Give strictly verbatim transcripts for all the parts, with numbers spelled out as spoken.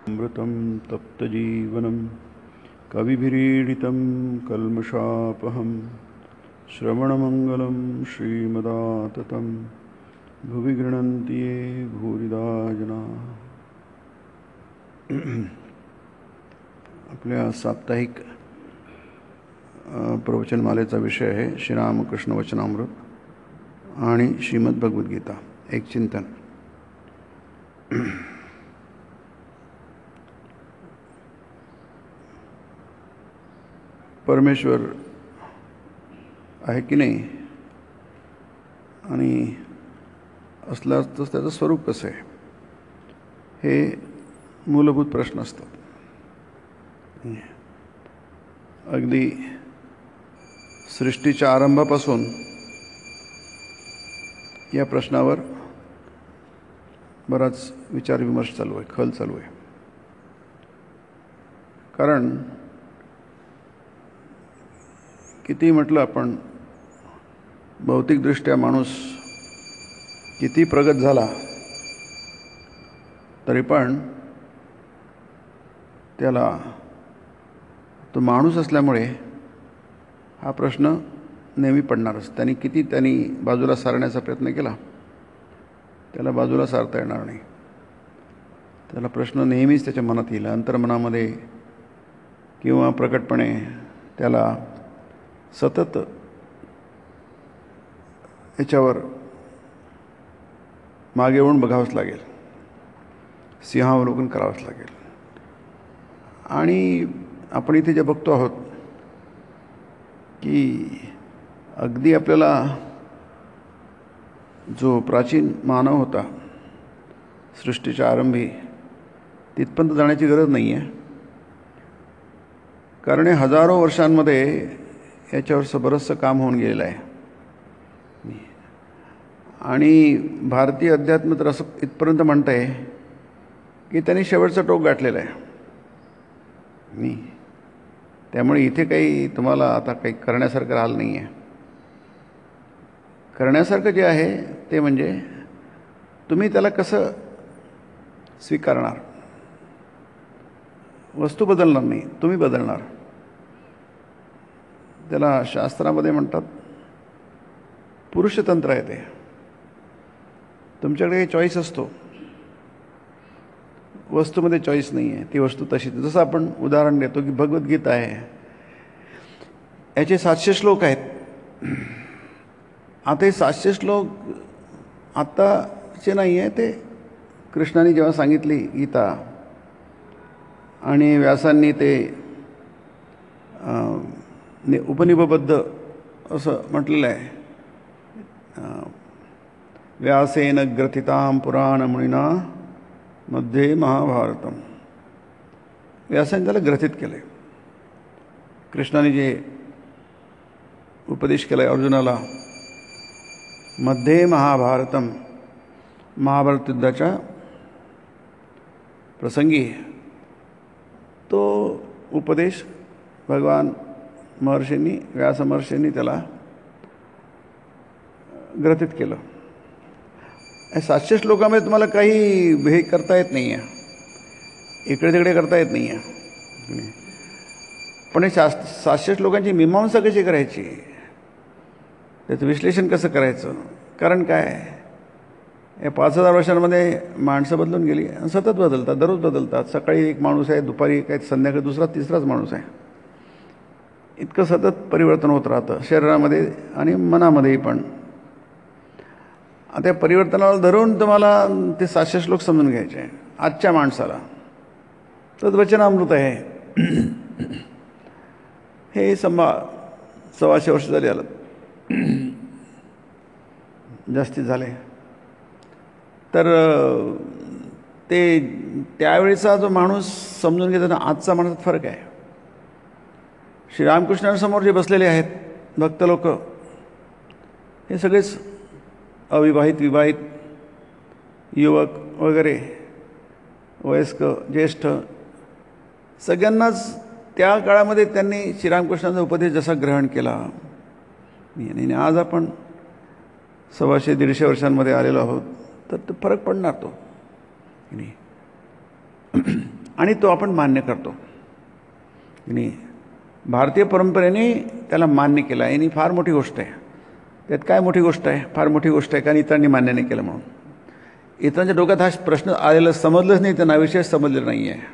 अमृतं तप्तजीवनं कविभिरीडितं कल्मषापहं श्रवणमंगलं श्रीमदाततं भुवि गृह्णन्ति ये भूरिदा जनाः। आपल्या साप्ताहिक प्रवचनमालेचा विषय आहे श्रीरामकृष्ण वचनामृत आणि श्रीमद् भगवद्गीता एक चिंतन। परमेश्वर आहे की नाही आणि असल्यास त्याचं स्वरूप कसं आहे हे मूलभूत प्रश्न असतात। अगदी सृष्टीच्या आरंभापासून या प्रश्नावर बराच विचारविमर्श चालू आहे, खल चालू आहे। कारण किती म्हटलं आपण, भौतिकदृष्ट्या माणूस किती प्रगत झाला तरी पण त्याला तो माणूस असल्यामुळे हा प्रश्न नेहमी पडणारच। त्यांनी किती त्यांनी बाजूला सारण्याचा प्रयत्न केला, त्याला बाजूला सारता येणार नाही। त्याला प्रश्न नेहमीच त्याच्या मनात येईल, अंतर्मनामध्ये किंवा प्रकटपणे त्याला सतत याच्यावर मागे येऊन बघावंच लागेल, सिंहावलोकन करावंच लागेल। आणि आपण इथे जे बघतो आहोत की अगदी आपल्याला जो प्राचीन मानव होता सृष्टीच्या आरंभी तिथपर्यंत जाण्याची गरज नाही आहे। कारण हे हजारो वर्षांमध्ये याच्यावरचं बरंचसं काम होऊन गेलेलं आहे आणि भारतीय अध्यात्म तर असं इथपर्यंत म्हणत आहे की त्यांनी शेवटचं टोक गाठलेलं आहे। नाही, त्यामुळे इथे काही तुम्हाला आता काही करण्यासारखं राहिलं नाही आहे। करण्यासारखं जे आहे ते म्हणजे तुम्ही त्याला कसं स्वीकारणार। वस्तू बदलणार नाही, तुम्ही बदलणार। त्याला शास्त्रामध्ये म्हणतात पुरुषतंत्र आहे। ते तुमच्याकडे चॉईस असतो, वस्तूमध्ये चॉईस नाही आहे, ती वस्तू तशीच। जसं आपण उदाहरण देतो की भगवद्गीता आहे, याचे सातशे श्लोक आहेत। आता हे सातशे श्लोक आत्ताचे नाही आहे, ते कृष्णाने जेव्हा सांगितली गीता आणि व्यासांनी ते उपनिषदबद्ध असं म्हटलेलं आहे, व्यासेन ग्रथितां पुराणमुनिना मध्ये महाभारतम। व्यासाने त्याला ग्रथित केले। कृष्णाने जे उपदेश केला अर्जुनाला मध्ये महाभारतम, महाभारत युद्धाच्या प्रसंगी तो उपदेश भगवान महर्षींनी, व्यास महर्षींनी त्याला ग्रथित केलं। सातशे श्लोकामध्ये तुम्हाला काही हे करता येत नाही आहे, इकडे तिकडे करता येत नाही आहे। पण हे शास्त्र सातशे श्लोकांची मीमांसा कशी करायची, त्याचं विश्लेषण कसं करायचं। कारण काय, या पाच हजार वर्षांमध्ये माणसं बदलून गेली, सतत बदलतात, दररोज बदलतात। सकाळी एक माणूस आहे, दुपारी एक आहे, संध्याकाळी दुसरा तिसराच माणूस आहे। इतकं सतत परिवर्तन होत राहतं शरीरामध्ये आणि मनामध्येही पण। आता या परिवर्तनाला धरून तुम्हाला ते सातशे श्लोक समजून घ्यायचे आहे आजच्या माणसाला। तर वचनामृत आहे हे संभा सव्वाशे वर्ष झाले आलं, जास्तीत झाले। तर ते त्यावेळेचा जो माणूस समजून घेतो ना, आजचा माणसात फरक आहे। श्रीरामकृष्णांसमोर जे बसलेले आहेत भक्त लोक, हे सगळेच अविवाहित, विवाहित, युवक वगैरे, वयस्क, ज्येष्ठ, सगळ्यांनाच त्या काळामध्ये त्यांनी श्रीरामकृष्णांचा उपदेश जसा ग्रहण केला। आणि आज आपण सव्वाशे दीडशे वर्षांमध्ये आलेलो आहोत, तर तो फरक पडणार तो। आणि तो आपण मान्य करतो की नाही. भारतीय परंपरेने त्याला मान्य केलं आहे. आणि फार मोठी गोष्ट आहे. त्यात काय मोठी गोष्ट आहे? फार मोठी गोष्ट आहे, कारण इतरांनी मान्य नाही केलं म्हणून. इतरांच्या डोक्यात हा प्रश्न आलेला समजलंच नाही, त्यांना विषय समजलेला नाही आहे.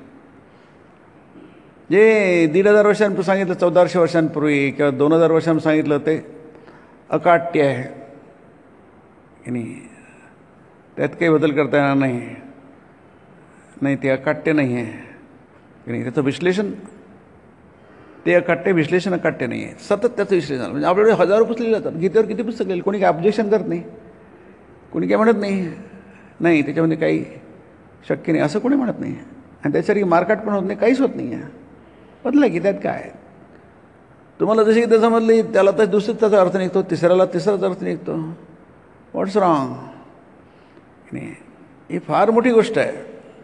जे दीड हजार वर्षांपूर्वी सांगितलं, चौदाशे वर्षांपूर्वी किंवा दोन हजार वर्षांपूर्वी सांगितलं, ते अकाट्य आहे की नाही. त्यात काही बदल करता येणार नाही. नाही, ते अकाट्य नाही आहे की नाही. त्याचं विश्लेषण ते अकाट्य, विश्लेषण अकाट्य नाही आहे. सतत त्याचं विश्लेषण. म्हणजे आपल्याकडे हजारो पुस्तके जातात. गीतेवर किती पुस्तक लिहिली, कोणी काय ऑब्जेक्शन करत नाही, कोणी काय म्हणत नाही. नाही, त्याच्यामध्ये काही शक्य नाही असं कोणी म्हणत नाही. आणि त्याच्यासारखी मारकाट पण होत नाही, काहीच होत नाही आहे. बदला की त्यात काय. तुम्हाला जसे गीता समजली, त्याला तर दुसरीच त्याचा अर्थ निघतो, तिसऱ्याला तिसराच अर्थ निघतो. व्हॉट्स रॉंग नाही. ही फार मोठी गोष्ट आहे.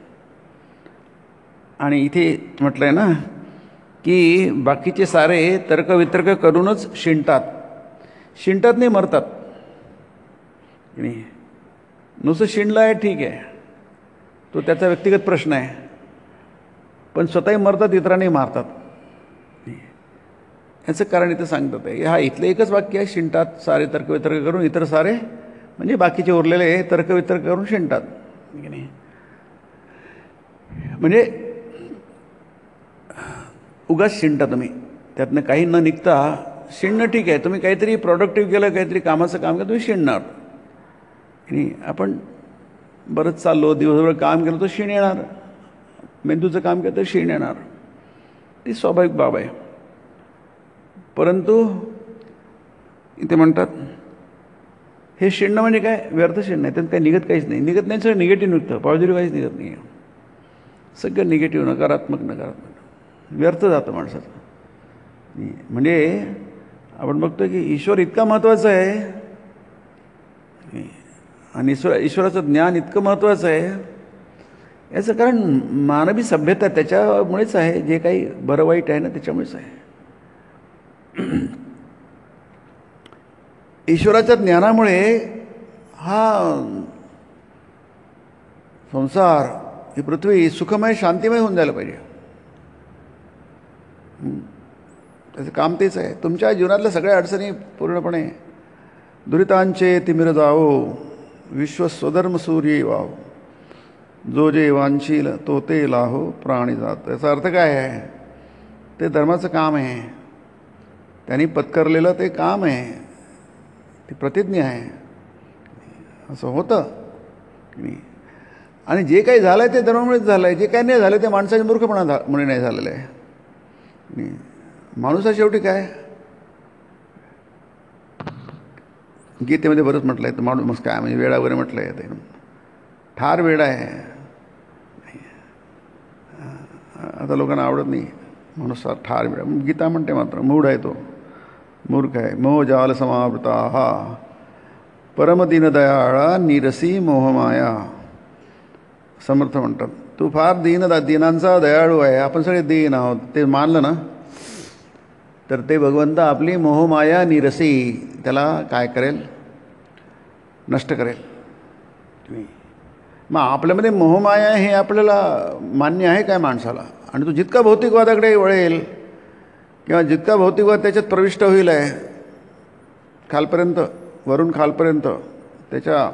आणि इथे म्हटलं आहे ना की बाकीचे सारे तर्कवितर्क करूनच शिणतात. शिणतात नाही, मरतात की नाही. नुसतं शिणलं आहे ठीक आहे, तो त्याचा व्यक्तिगत प्रश्न आहे. पण स्वतःही मरतात, इतरांनी मारतात. याचं कारण इथं सांगतात आहे. हा इथलं एकच वाक्य आहे, शिणतात सारे तर्कवितर्क करून, इतर सारे म्हणजे बाकीचे उरलेले तर्कवितर्क करून शिणतात की नाही. म्हणजे उगाच शिणता तुम्ही, त्यातनं काही न निघता शिणणं ठीक आहे. तुम्ही काहीतरी प्रोडक्टिव्ह केलं, काहीतरी कामाचं काम केलं, तुम्ही शिणणार. आणि आपण बरंच चाललो, दिवसभर काम केलं तर शिण येणार, मेंदूचं काम केलं तर शिण येणार. ती स्वाभाविक बाब आहे. परंतु इथे म्हणतात हे शिणणं म्हणजे काय, व्यर्थ शिणणं आहे. त्यात काही निघत काहीच नाही. निघत नाही, सगळं निगेटिव्ह निघतं, पॉझिटिव्ह काहीच निघत नाही. सगळं निगेटिव्ह, नकारात्मक नकारात्मक व्यर्थ जातं माणसाचं. म्हणजे आपण बघतो की ईश्वर इतका महत्त्वाचा आहे आणि ईश्वर ईश्वराचं ज्ञान इतकं महत्त्वाचं आहे. याचं कारण मानवी सभ्यता त्याच्यामुळेच आहे. जे काही बरं वाईट आहे ना, त्याच्यामुळेच आहे. ईश्वराच्या ज्ञानामुळे हा संसार, ही पृथ्वी सुखमय शांतिमय होऊन जायला पाहिजे. त्याचं काम तेच आहे. तुमच्या जीवनातल्या सगळ्या अडचणी पूर्णपणे दुरितांचे तिमिर जावो, विश्व स्वधर्म सूर्य वाहो, जो जे वांशील तो ते लाहो प्राणी जात. याचा अर्थ काय आहे? ते धर्माचं काम आहे. त्यांनी पत्करलेलं ते काम आहे, ती प्रतिज्ञा आहे. असं होतं की नाही. आणि जे काही झालं आहे ते धर्मामुळेच झालं आहे. जे काही नाही झालं ते माणसाच्या मूर्खपणामुळे नाही झालेलं आहे. माणूस हा शेवटी काय, गीतेमध्ये बरंच म्हटलं आहे. तर माणूस काय म्हणजे वेळा वगैरे म्हटलं आहे. ते ठार वेडा आहे. आता लोकांना आवडत नाही माणूस हा ठार वेडा. गीता म्हणते मात्र मूढ आहे तो, मूर्ख आहे. मोह जाल समावृता हा परमदीन दयाळा निरसी मोहमाया. समर्थ म्हणतात तू फार दीन दीनांचा दयाळू आहे. आपण सगळे दीन आहोत ते मानलं ना, तर ते भगवंत आपली मोहमाया निरसी, त्याला काय करेल, नष्ट करेल. मग आपल्यामध्ये मोहमाया हे आपल्याला मान्य आहे काय माणसाला? आणि तो जितका भौतिकवादाकडे वळेल किंवा जितका भौतिकवाद त्याच्यात प्रविष्ट होईल आहे खालपर्यंत, वरून खालपर्यंत, त्याच्या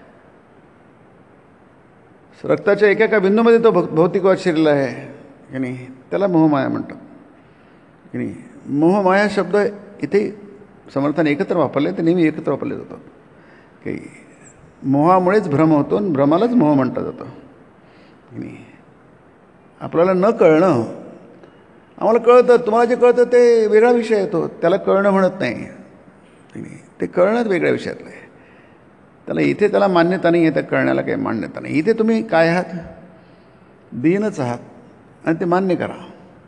रक्ताच्या एका एका बिंदूमध्ये तो भौतिकवाद शिरला आहे की नाही, त्याला मोहमाया म्हणतात की नाही. मोहमाया शब्द इथे समर्थाने एकत्र वापरले, ते नेहमी एकत्र वापरले जातात. की मोहामुळेच भ्रम होतो आणि भ्रमालाच मोह म्हटलं जातं की नाही. आपल्याला न कळणं, आम्हाला कळतं, तुम्हाला जे कळतं ते वेगळा विषय येतो, त्याला कळणं म्हणत नाही की नाही. ते कळणंच वेगळ्या विषयातलं आहे. त्याला इथे त्याला मान्यता नाही आहे, त्या कळण्याला काही मान्यता नाही. इथे तुम्ही काय आहात, दीनच आहात आणि ते मान्य करा.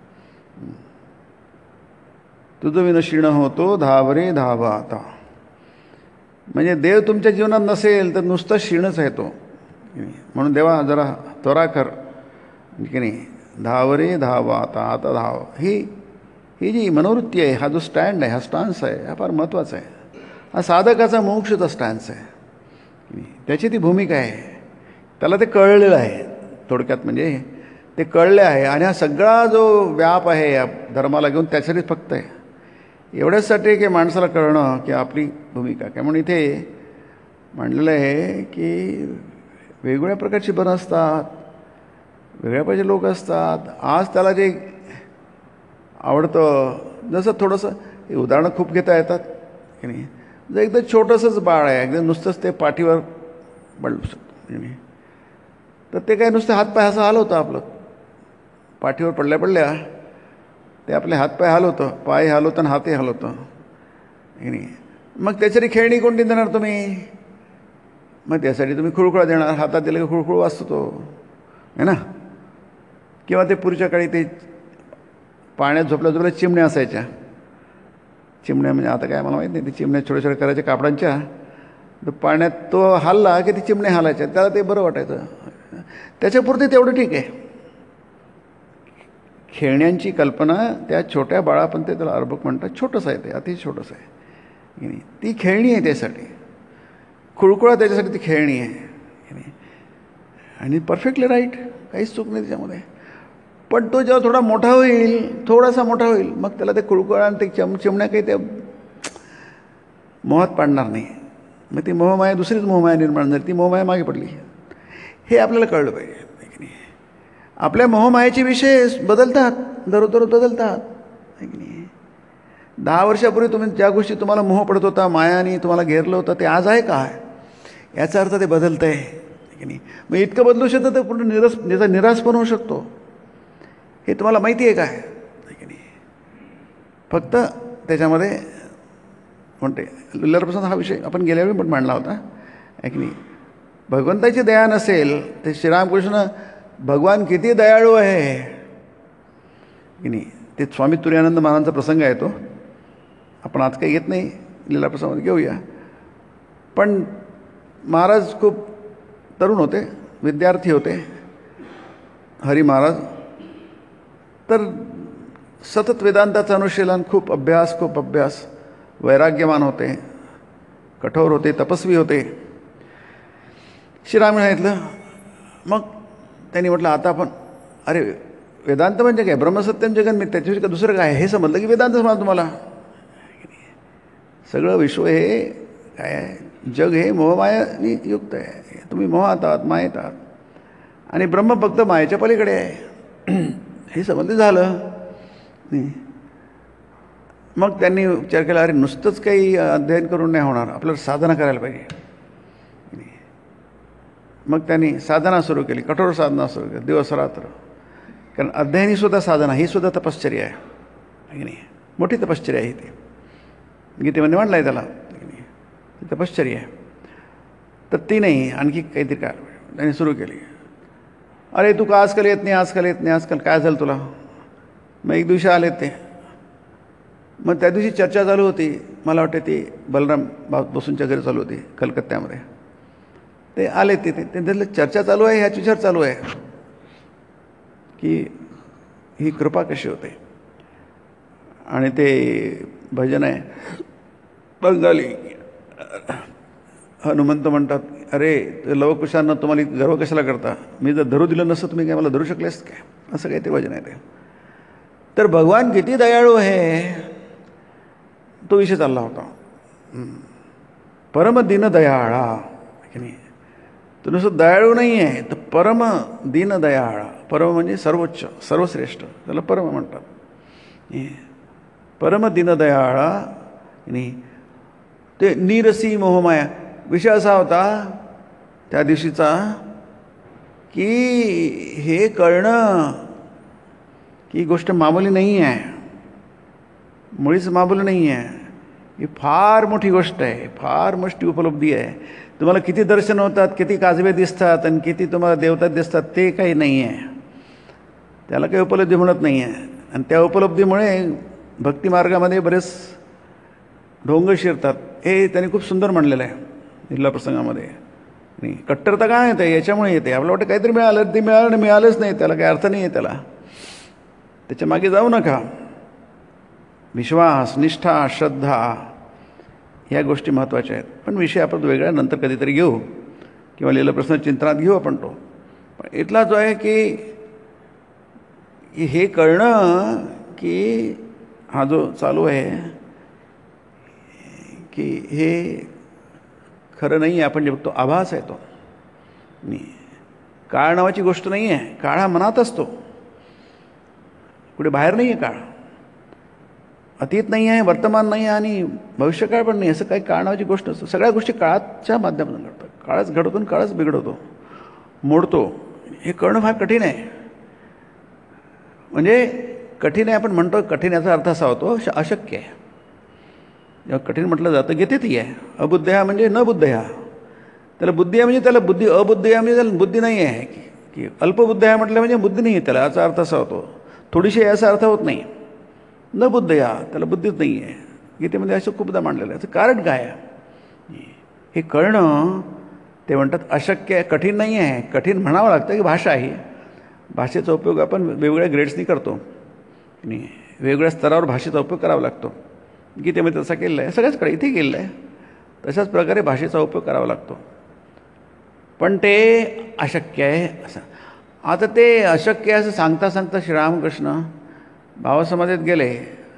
तुझं विनशीण होतो धावरे धावा आता. म्हणजे देव तुमच्या जीवनात नसेल तर नुसतं क्षीणच आहे तो. म्हणून देवा जरा त्वरा कर की नाही. धावरे धावा आता, आता धाव. ही ही जी मनोवृत्ती आहे, हा जो स्टँड आहे, हा स्टान्स आहे, हा फार महत्त्वाचा आहे. हा साधकाचा मोक्षचा स्टॅन्स आहे. त्याची ती भूमिका आहे. त्याला ते कळलेलं आहे थोडक्यात. म्हणजे ते कळले आहे आणि हा सगळा जो व्याप आहे या धर्माला घेऊन त्याच्यासाठी फक्त आहे एवढ्याचसाठी की माणसाला कळणं की आपली भूमिका काय. म्हणून इथे म्हणलेलं आहे की वेगवेगळ्या प्रकारची बनं असतात, वेगळ्या प्रकारचे लोक असतात. आज त्याला जे आवडतं, जसं थोडंसं हे उदाहरणं खूप घेता येतात की नाही, जर एकदम छोटंसंच बाळ आहे, एकदम नुसतंच ते पाठीवर पडलं शकतो की नाही, तर ते काय नुसतं हातपाय असं हलवतं, आपलं पाठीवर पडल्या पडल्या ते आपले हातपाय हलवतं, पाय हलवतं आणि हातही हलवतं की नाही. मग त्याच्यासाठी खेळणी कोणती देणार तुम्ही? मग त्यासाठी तुम्ही खुळखुळा देणार, हातात दिलं की खुळखुळ वाजतो तो आहे ना. किंवा ते पूर्वीच्या काळी ते पाण्यात झोपल्या झोपल्या चिमण्या असायच्या. चिमण्या म्हणजे आता काय मला माहीत नाही, ते चिमण्या छोट्या छोट्या करायच्या कापडांच्या, तर पाण्यात तो हलला की ती चिमण्या हालायच्या, त्याला ते बरं वाटायचं. त्याच्यापुरते तेवढं ठीक आहे. खेळण्यांची कल्पना त्या छोट्या बाळापण ते त्याला अर्भक म्हणतात, छोटंसं आहे ते, अतिशय छोटंसं आहे की नाही. ती खेळणी आहे त्यासाठी, खुळखुळा त्याच्यासाठी ती खेळणी आहे की नाही. आणि परफेक्टली राईट, काहीच चूक नाही त्याच्यामध्ये. पण तो जेव्हा थोडा मोठा होईल, थोडासा मोठा होईल, मग त्याला ते खुळखुळा आणि ते चम चिमण्या काही त्या मोहात पाडणार नाही. मग ती मोहमाया दुसरीच मोहमाया निर्माण झाली, ती मोहमाया मागे पडली. हे आपल्याला कळलं पाहिजे की नाही. आपल्या मोहमायाचे विषय बदलतात, दररोज बदलतात की नाही. दहा वर्षापूर्वी तुम्ही ज्या गोष्टी तुम्हाला मोह पडत होता, मायाने तुम्हाला घेरलं होतं, ते आज आहे काय? याचा अर्थ ते बदलतं आहे की नाही. मग इतकं बदलू शकतं तर पूर्ण निराश त्याचा निराश पण होऊ शकतो, हे तुम्हाला माहिती आहे काय की नाही. फक्त त्याच्यामध्ये म्हणते लीलाप्रसंग हा विषय आपण गेल्या वेळी पण मांडला होता आहे की नाही. भगवंताची दया नसेल ते श्रीरामकृष्ण भगवान किती दयाळू आहे की नाही. ते स्वामी तुरानंद महाराजांचा प्रसंग आहे तो, आपण आज काही घेत नाही, लीलाप्रसंगामध्ये घेऊया. पण महाराज खूप तरुण होते, विद्यार्थी होते हरी महाराज. तर सतत वेदांताचं अनुशीलन, खूप अभ्यास खूप अभ्यास वैराग्यवान होते, कठोर होते, तपस्वी होते. श्रीराम सांगितलं. मग त्यांनी म्हटलं आता आपण, अरे वेदांत म्हणजे काय, ब्रह्मसत्यम जगन मी त्याच्याविषयी का दुसरं काय हे समजलं की वेदांत समजा तुम्हाला. सगळं विश्व हे काय आहे, जग हे मोहमायाने युक्त आहे. तुम्ही मोहात आहात, मायेत आहात, आणि ब्रह्म फक्त मायेच्या पलीकडे आहे हे समजलं झालं. मग त्यांनी विचार केला, अरे नुसतंच काही अध्ययन करून नाही होणार, आपल्याला साधना करायला पाहिजे. मग त्यांनी साधना सुरू केली, कठोर साधना सुरू केली, दिवस रात्र. कारण अध्ययन ही सुद्धा साधना, ही सुद्धा तपश्चर्या आहे की नाही. मोठी तपश्चर्या आहे ती, गीतेमध्ये म्हणलं आहे त्याला की नाही, ती तपश्चर्या आहे. तर ती नाही, आणखी काहीतरी काय त्यांनी सुरू केली. अरे तू का आजकाल येत नाही, आजकाल येत नाही, आजकाल काय झालं तुला. मग एक दिवशी आले ते. मग त्या दिवशी चर्चा चालू होती, मला वाटते ती बलराम बसूंच्या घरी चालू होती कलकत्त्यामध्ये. ते आले तिथे, त्यांच्यातलं चर्चा चालू आहे, ह्याच विचार चालू आहे की ही कृपा कशी होते. आणि ते भजन आहे बंगाली, हनुमंत म्हणतात, अरे लवकुशांना तुम्हाला गर्व कशाला करता, मी जर धरू दिलं नसतं तुम्ही काय मला धरू शकलेस काय, असं काही ते भजन आहे ते. तर भगवान किती दयाळू आहे तो विषय चालला होता. परम दीन दयाळा की नाही. तो नुसतं दयाळू नाही आहे, तर परम दीन दयाळा. परम म्हणजे सर्वोच्च, सर्वश्रेष्ठ, त्याला परम म्हणतात. परम दीन दयाळा नाही. ते नीरसी मोहमाया विषय असा होता त्या दिवशीचा की हे कळणं की ही गोष्ट मामूली नाही आहे, मुळीच मामूली नाही आहे. ही फार मोठी गोष्ट आहे, फार मोठी उपलब्धी आहे. तुम्हाला किती दर्शन होतात, किती काजवे दिसतात आणि किती तुम्हाला देवता दिसतात ते काही नाही आहे, त्याला काही उपलब्धी म्हणत नाही आहे. आणि त्या उपलब्धीमुळे भक्तिमार्गामध्ये बरेच ढोंग शिरतात. हे त्यांनी खूप सुंदर म्हणलेलं आहे लीला प्रसंगामध्ये. नाही कट्टरता काय येते याच्यामुळे येते. आपल्याला वाटतं काहीतरी मिळालं, ते मिळालं आणि मिळालंच नाही, त्याला काही अर्थ नाही आहे, त्याला त्याच्या मागे जाऊ नका. विश्वास, निष्ठा, श्रद्धा ह्या गोष्टी महत्त्वाच्या आहेत. पण विषय आपण वेगळ्या नंतर कधीतरी घेऊ किंवा लीलाप्रसंग चिंतनात घेऊ आपण तो. पण इथला जो आहे की हे कळणं की हा जो चालू आहे की हे खरं नाही आहे, आपण जे बघतो आभास आहे तो. काळ नावाची गोष्ट नाही आहे. काळ हा मनात असतो, कुठे बाहेर नाही आहे. काळ अतीत नाही आहे, वर्तमान नाही आहे आणि भविष्यकाळ पण नाही. असं काही काळ नावाची गोष्ट असतो. सगळ्या गोष्टी काळाच्या माध्यमातून घडतात. काळच घडवतो आणि काळच बिघडवतो, मोडतो. हे कळणं फार कठीण आहे. म्हणजे कठीण आहे आपण म्हणतो, कठीण याचा अर्थ असा होतो अशक्य आहे. जेव्हा कठीण म्हटलं जातं गीतेतही आहे, अबुद्धया म्हणजे न बुद्धया. त्याला बुद्धी आहे म्हणजे त्याला बुद्धी, अबुद्धी आहे म्हणजे त्याला बुद्धी नाही आहे. की की अल्पबुद्ध आहे म्हटलं म्हणजे बुद्धी नाही आहे त्याला, याचा अर्थ असा होतो. थोडीशी याचा अर्थ होत नाही. न बुद्धया, त्याला बुद्धीच नाही आहे. गीतेमध्ये असं खूपदा मांडलेलं आहे. याचं कारण काय आहे? हे कळणं ते म्हणतात अशक्य आहे, कठीण नाही आहे. कठीण म्हणावं लागतं की भाषा आहे. भाषेचा उपयोग आपण वेगवेगळ्या ग्रेड्सनी करतो आणि वेगवेगळ्या स्तरावर भाषेचा उपयोग करावा लागतो. गीतेमध्ये तसा केलेला आहे, सगळ्याचकडे इथे केलेला आहे. तशाच प्रकारे भाषेचा उपयोग करावा लागतो. पण ते अशक्य आहे असं. आता ते अशक्य असं सांगता सांगता श्रीरामकृष्ण भावसमाधीत गेले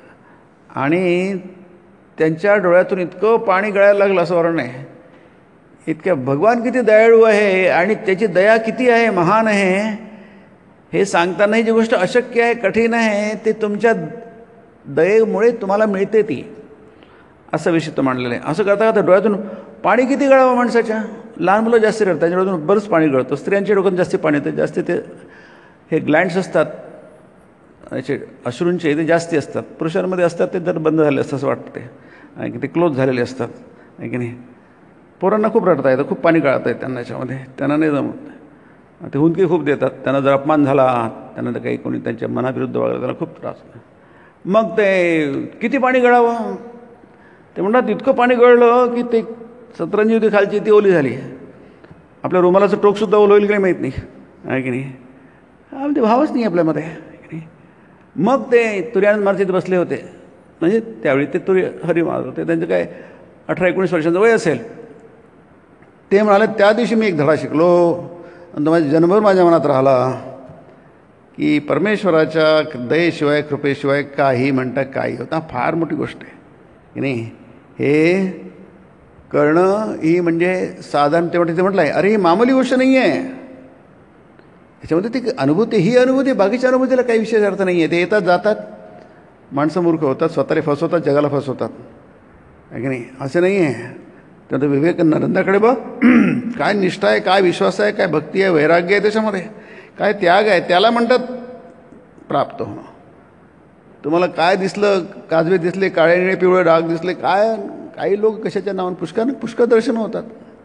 आणि त्यांच्या डोळ्यातून इतकं पाणी गळायला लागलं असं वर्णन आहे. इतकं भगवान किती दयाळू आहे आणि त्याची दया किती आहे, महान आहे, हे सांगतानाही जी गोष्ट अशक्य आहे, कठीण आहे, ते तुमच्या दयेमुळे तुम्हाला मिळते ती, असं विशिष्ट मांडलेलं आहे. असं करता करता डोळ्यातून पाणी किती गळावं माणसाच्या. लहान मुलं जास्ती रडतात, त्यांच्या डोळ्यातून बरंच पाणी गळतं. स्त्रियांच्या डोक्यात जास्ती पाणी येतं. जास्ती ते हे ग्लँड्स असतात याचे अश्रूंचे ते जास्ती असतात. पुरुषांमध्ये असतात ते जर बंद झाले असतं असं वाटतं ते, आणि ते क्लोज झालेले असतात, आहे की नाही. पोरांना खूप रडता येतं, खूप पाणी गळतं आहे त्यांना याच्यामध्ये, त्यांना नाही जमत. ते हुंदके खूप देतात. त्यांना जर अपमान झाला, त्यांना तर काही कोणी त्यांच्या मनाविरुद्ध वागलं, त्यांना खूप त्रास होतो. मग ते किती पाणी गळावं ते म्हणतात. इतकं पाणी गळलं की ते सतरंजी होती खालची ती ओली झाली. आपल्या रुमालाचं टोकसुद्धा ओलं होईल की नाही माहीत नाही, आहे की नाही. हा ते भावच नाही आपल्यामध्ये, आहे की नाही. मग ते तुर्यानंद महाराज तिथे बसले होते. म्हणजे त्यावेळी ते तुर्य हरी महाराज होते. त्यांचं काय अठरा एकोणीस वर्षांचं वय असेल. ते म्हणाले त्या दिवशी मी एक धडा शिकलो आणि तो माझ्या जन्मभर माझ्या मनात राहिला की परमेश्वराच्या दयेशिवाय कृपेशिवाय काही म्हणता काही होता. फार मोठी गोष्ट आहे की नाही. हे कळणं ही म्हणजे साधारण ते म्हणते ते म्हटलं आहे, अरे ही मामूली गोष्ट नाही आहे. त्याच्यामध्ये ती अनुभूती, ही अनुभूती, बाकीच्या अनुभूतीला काही विशेष अर्थ नाही आहे. ते येतात जातात, माणसं मूर्ख होतात, स्वतःला फसवतात, जगाला फसवतात, आहे की नाही. असं नाही आहे. त्यानंतर विवेकानंदाकडे बघ, काय निष्ठा आहे, काय विश्वास आहे, काय भक्ती आहे, वैराग्य आहे त्याच्यामध्ये, काय त्याग आहे. त्याला म्हणतात प्राप्त होणं. तुम्हाला काय दिसलं, काजवे दिसले, काळे निळे पिवळे डाग दिसले, काय काही लोक कशाच्या नावानं पुष्कळ पुष्कळ दर्शन होतात,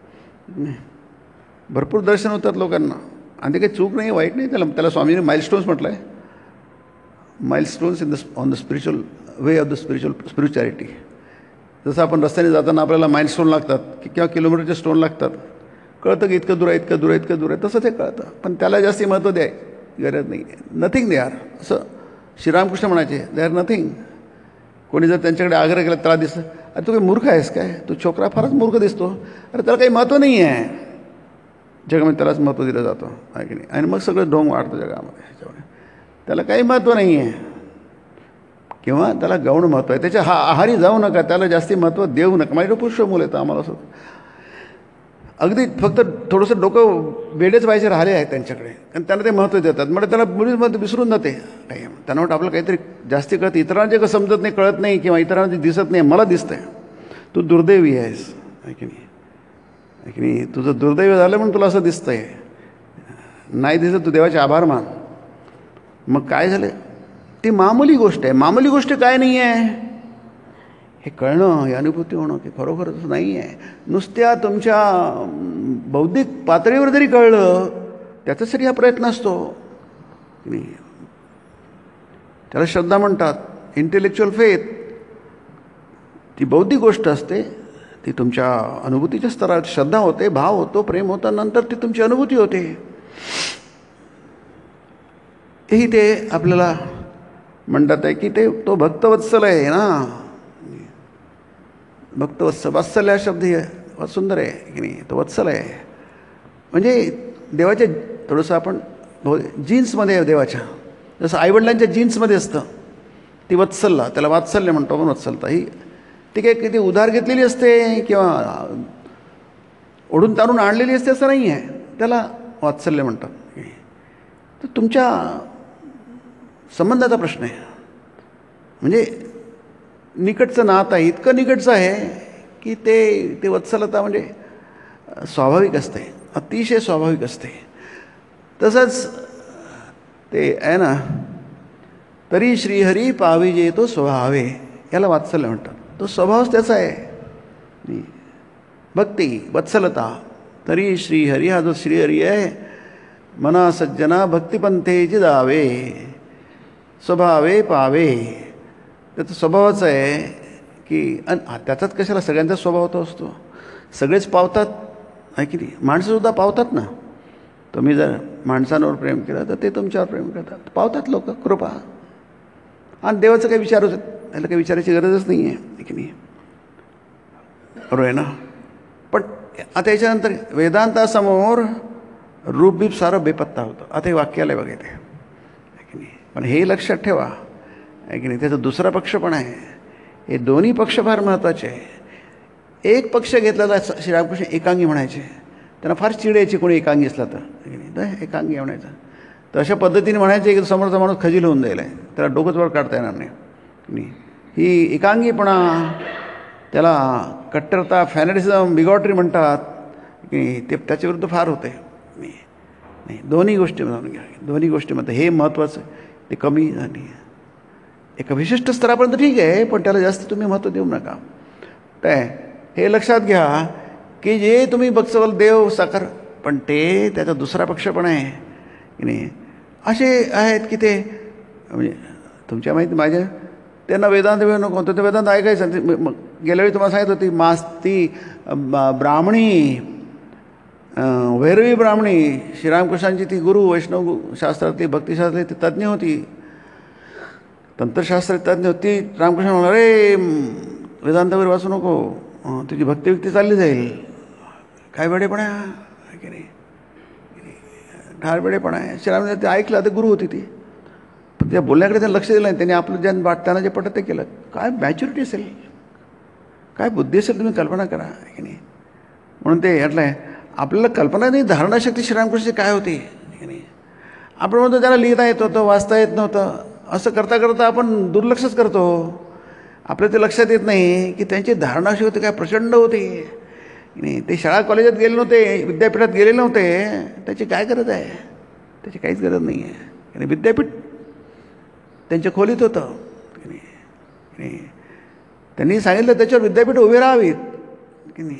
भरपूर दर्शन होतात लोकांना. आणि ते काही चूक नाही, वाईट नाही. त्याला त्याला स्वामीने माइलस्टोन्स म्हटलं आहे. Milestones in the on the spiritual way of the spiritual spirituality. जसं आपण रस्त्याने जाताना आपल्याला माइलस्टोन लागतात की किंवा किलोमीटरचे स्टोन लागतात, कळतं की इतकं दूर आहे, इतकं दूर आहे, इतकं दूर आहे, तसं ते कळतं. पण त्याला जास्ती महत्त्व द्याय गरज नाही. नथिंग दे आर, असं श्रीरामकृष्ण म्हणायचे, दे आर नथिंग. कोणी जर त्यांच्याकडे आग्रह केला त्याला दिसतं, अरे तू काही मूर्ख आहेस काय, तू छोकरा फारच मूर्ख दिसतो, अरे त्याला काही महत्त्व नाही आहे. जगामध्ये त्यालाच महत्त्व दिलं जातं, आहे की नाही. आणि मग सगळं ढोंग वाढतं जगामध्ये. ह्याच्यामुळे त्याला काही महत्त्व नाही आहे किंवा त्याला गौण महत्त्व आहे. त्याच्या हा आहारी जाऊ नका, त्याला जास्ती महत्त्व देऊ नका. माझ्याकडे पुष्कळ मुलं येतं आम्हाला असं अगदी फक्त थोडंसं डोकं वेडेच व्हायचे राहिले आहेत त्यांच्याकडे, आणि त्यांना ते महत्त्व देतात. म्हणजे त्याला मुलीच महत्त्व विसरून जाते. काही त्यांना वाटतं आपलं काहीतरी जास्ती कळतं, इतरांचे कसं समजत नाही, कळत नाही किंवा इतरांचे दिसत नाही, मला दिसतंय. तू दुर्दैवी आहेस, आहे की नाही, आहे की नाही. तुझं दुर्दैव झालं म्हणून तुला असं दिसतंय. नाही दिसत तू देवाचे आभार मान. मग काय झालं, ती मामूली गोष्ट आहे. मामूली गोष्ट काय नाही आहे हे कळणं, हे अनुभूती होणं, की खरोखरच नाही आहे. नुसत्या तुमच्या बौद्धिक पातळीवर जरी कळलं त्याच्यासाठी हा प्रयत्न असतो. त्याला श्रद्धा म्हणतात, इंटेलेक्च्युअल फेथ. ती बौद्धिक गोष्ट असते, ती तुमच्या अनुभूतीच्या स्तरावर श्रद्धा होते, भाव होतो, प्रेम होतं, नंतर ती तुमची अनुभूती होते. हेही ते आपल्याला म्हणतात आहे की ते तो भक्तवत्सल आहे ना. भक्तवत्सल, वात्सल्य हा शब्द हे सुंदर आहे की नाही. तो वत्सल आहे म्हणजे देवाच्या थोडंसं आपण जीन्समध्ये आहे देवाच्या. जसं आईवडिलांच्या जीन्समध्ये असतं, ती वत्सलता, त्याला वात्सल्य म्हणतो आपण, वत्सलता ही ती काही किती उधार घेतलेली असते किंवा ओढून ताणून आणलेली असते असं नाही आहे, त्याला वात्सल्य म्हणतात. तर तुमच्या संबंधाचा प्रश्न आहे. म्हणजे निकटचं नातं आहे, इतकं निकटचं आहे की ते ते वत्सलता म्हणजे स्वाभाविक असते, अतिशय स्वाभाविक असते. तसंच ते आहे ना, तरी श्रीहरी पाविजे तो स्वभावे, याला वात्सल्य म्हणतात. तो स्वभावच त्याचा आहे. भक्ती वत्सलता, तरी श्रीहरी हा जो श्रीहरी आहे, मना सज्जना भक्तिपंथेची जावे स्वभावे पावे, त्याचा स्वभावच आहे की त्याचाच कशाला सगळ्यांचा स्वभाव तो असतो. सगळेच पावतात आहे की नाही, माणसंसुद्धा पावतात ना. तुम्ही जर माणसांवर प्रेम केलं तर ते तुमच्यावर प्रेम करतात, पावतात लोक, कृपा. आणि देवाचं काही विचारच, त्याला काही विचारायची गरजच नाही आहे की नाही, बरोबर आहे ना. पण आता याच्यानंतर वेदांतासमोर रूपबीप सारं बेपत्ता होतं. आता हे वाक्य आलं बघा ते, आहे की नाही. पण हे लक्षात ठेवा आहे की नाही, त्याचा दुसरा पक्ष पण आहे. हे दोन्ही पक्ष फार महत्त्वाचे आहे. एक पक्ष घेतलेला श्रीरामकृष्ण एकांगी म्हणायचे, त्यांना फार चिड यायची कोणी एकांगी असला तर, एकांगी म्हणायचं. तर अशा पद्धतीने म्हणायचे की समोरचा माणूस खजील होऊन जाईल, त्याला डोकंच वर काढता येणार नाही. ही एकांगीपणा, त्याला कट्टरता, फॅनटिझम, बिगॉटरी म्हणतात की ते त्याच्याविरुद्ध फार होते. नाही नाही दोन्ही गोष्टी म्हणून घ्या, दोन्ही गोष्टीमध्ये हे महत्त्वाचं आहे. ते कमी नाही, एका विशिष्ट स्तरापर्यंत ठीक आहे, पण त्याला जास्त तुम्ही महत्त्व देऊ नका. काय हे लक्षात घ्या की जे तुम्ही बघसाल देव साकार, पण ते त्याचा दुसरा पक्ष पण आहे की नाही. असे आहेत की ते म्हणजे तुमच्या माहिती माझ्या त्यांना वेदांत वेळ नको होतं, ते वेदांत ऐकायचं. मग गेल्या वेळी तुम्हाला सांगितलं होती मास ती ब्राह्मणी, भैरवी ब्राह्मणी, श्रीरामकृष्णांची ती गुरु, वैष्णव शास्त्रातली, भक्तिशास्त्रातली ती तज्ज्ञ होती, तंत्रशास्त्रात तज्ज्ञ होती. रामकृष्ण म्हणाले, अरे वेदांत वगैरे वाचू नको, तुझी भक्ती व्यक्ती चालली जाईल. काय वेडेपणा आहे की नाही, ठार वेडेपणा आहे. श्रीराम ते ऐकलं, ते गुरु होती ती, पण त्या बोलण्याकडे त्यांनी लक्ष दिलं नाही. त्यांनी आपलं ज्या वाटताना जे पटत ते केलं. काय मॅच्युरिटी असेल, काय बुद्धी असेल, तुम्ही कल्पना करा की नाही. म्हणून ते म्हटलं आहे आपल्याला कल्पना नाही, धारणाशक्ती श्रीरामकृष्णाची काय होती की नाही. आपण म्हणतो त्याला लिहिता येत होतं, वाचता येत नव्हतं, असं करता करता आपण दुर्लक्षच करतो. आपल्या ते लक्षात येत नाही की त्यांची धारणाशक्ती काय प्रचंड होती नाही. ते शाळा कॉलेजात गेले नव्हते, विद्यापीठात गेले नव्हते, त्याची काय गरज आहे, त्याची काहीच गरज नाही आहे. आणि विद्यापीठ त्यांच्या खोलीत होतं की नाही. त्यांनी सांगितलं त्याच्यावर विद्यापीठ उभे राहावीत की नाही.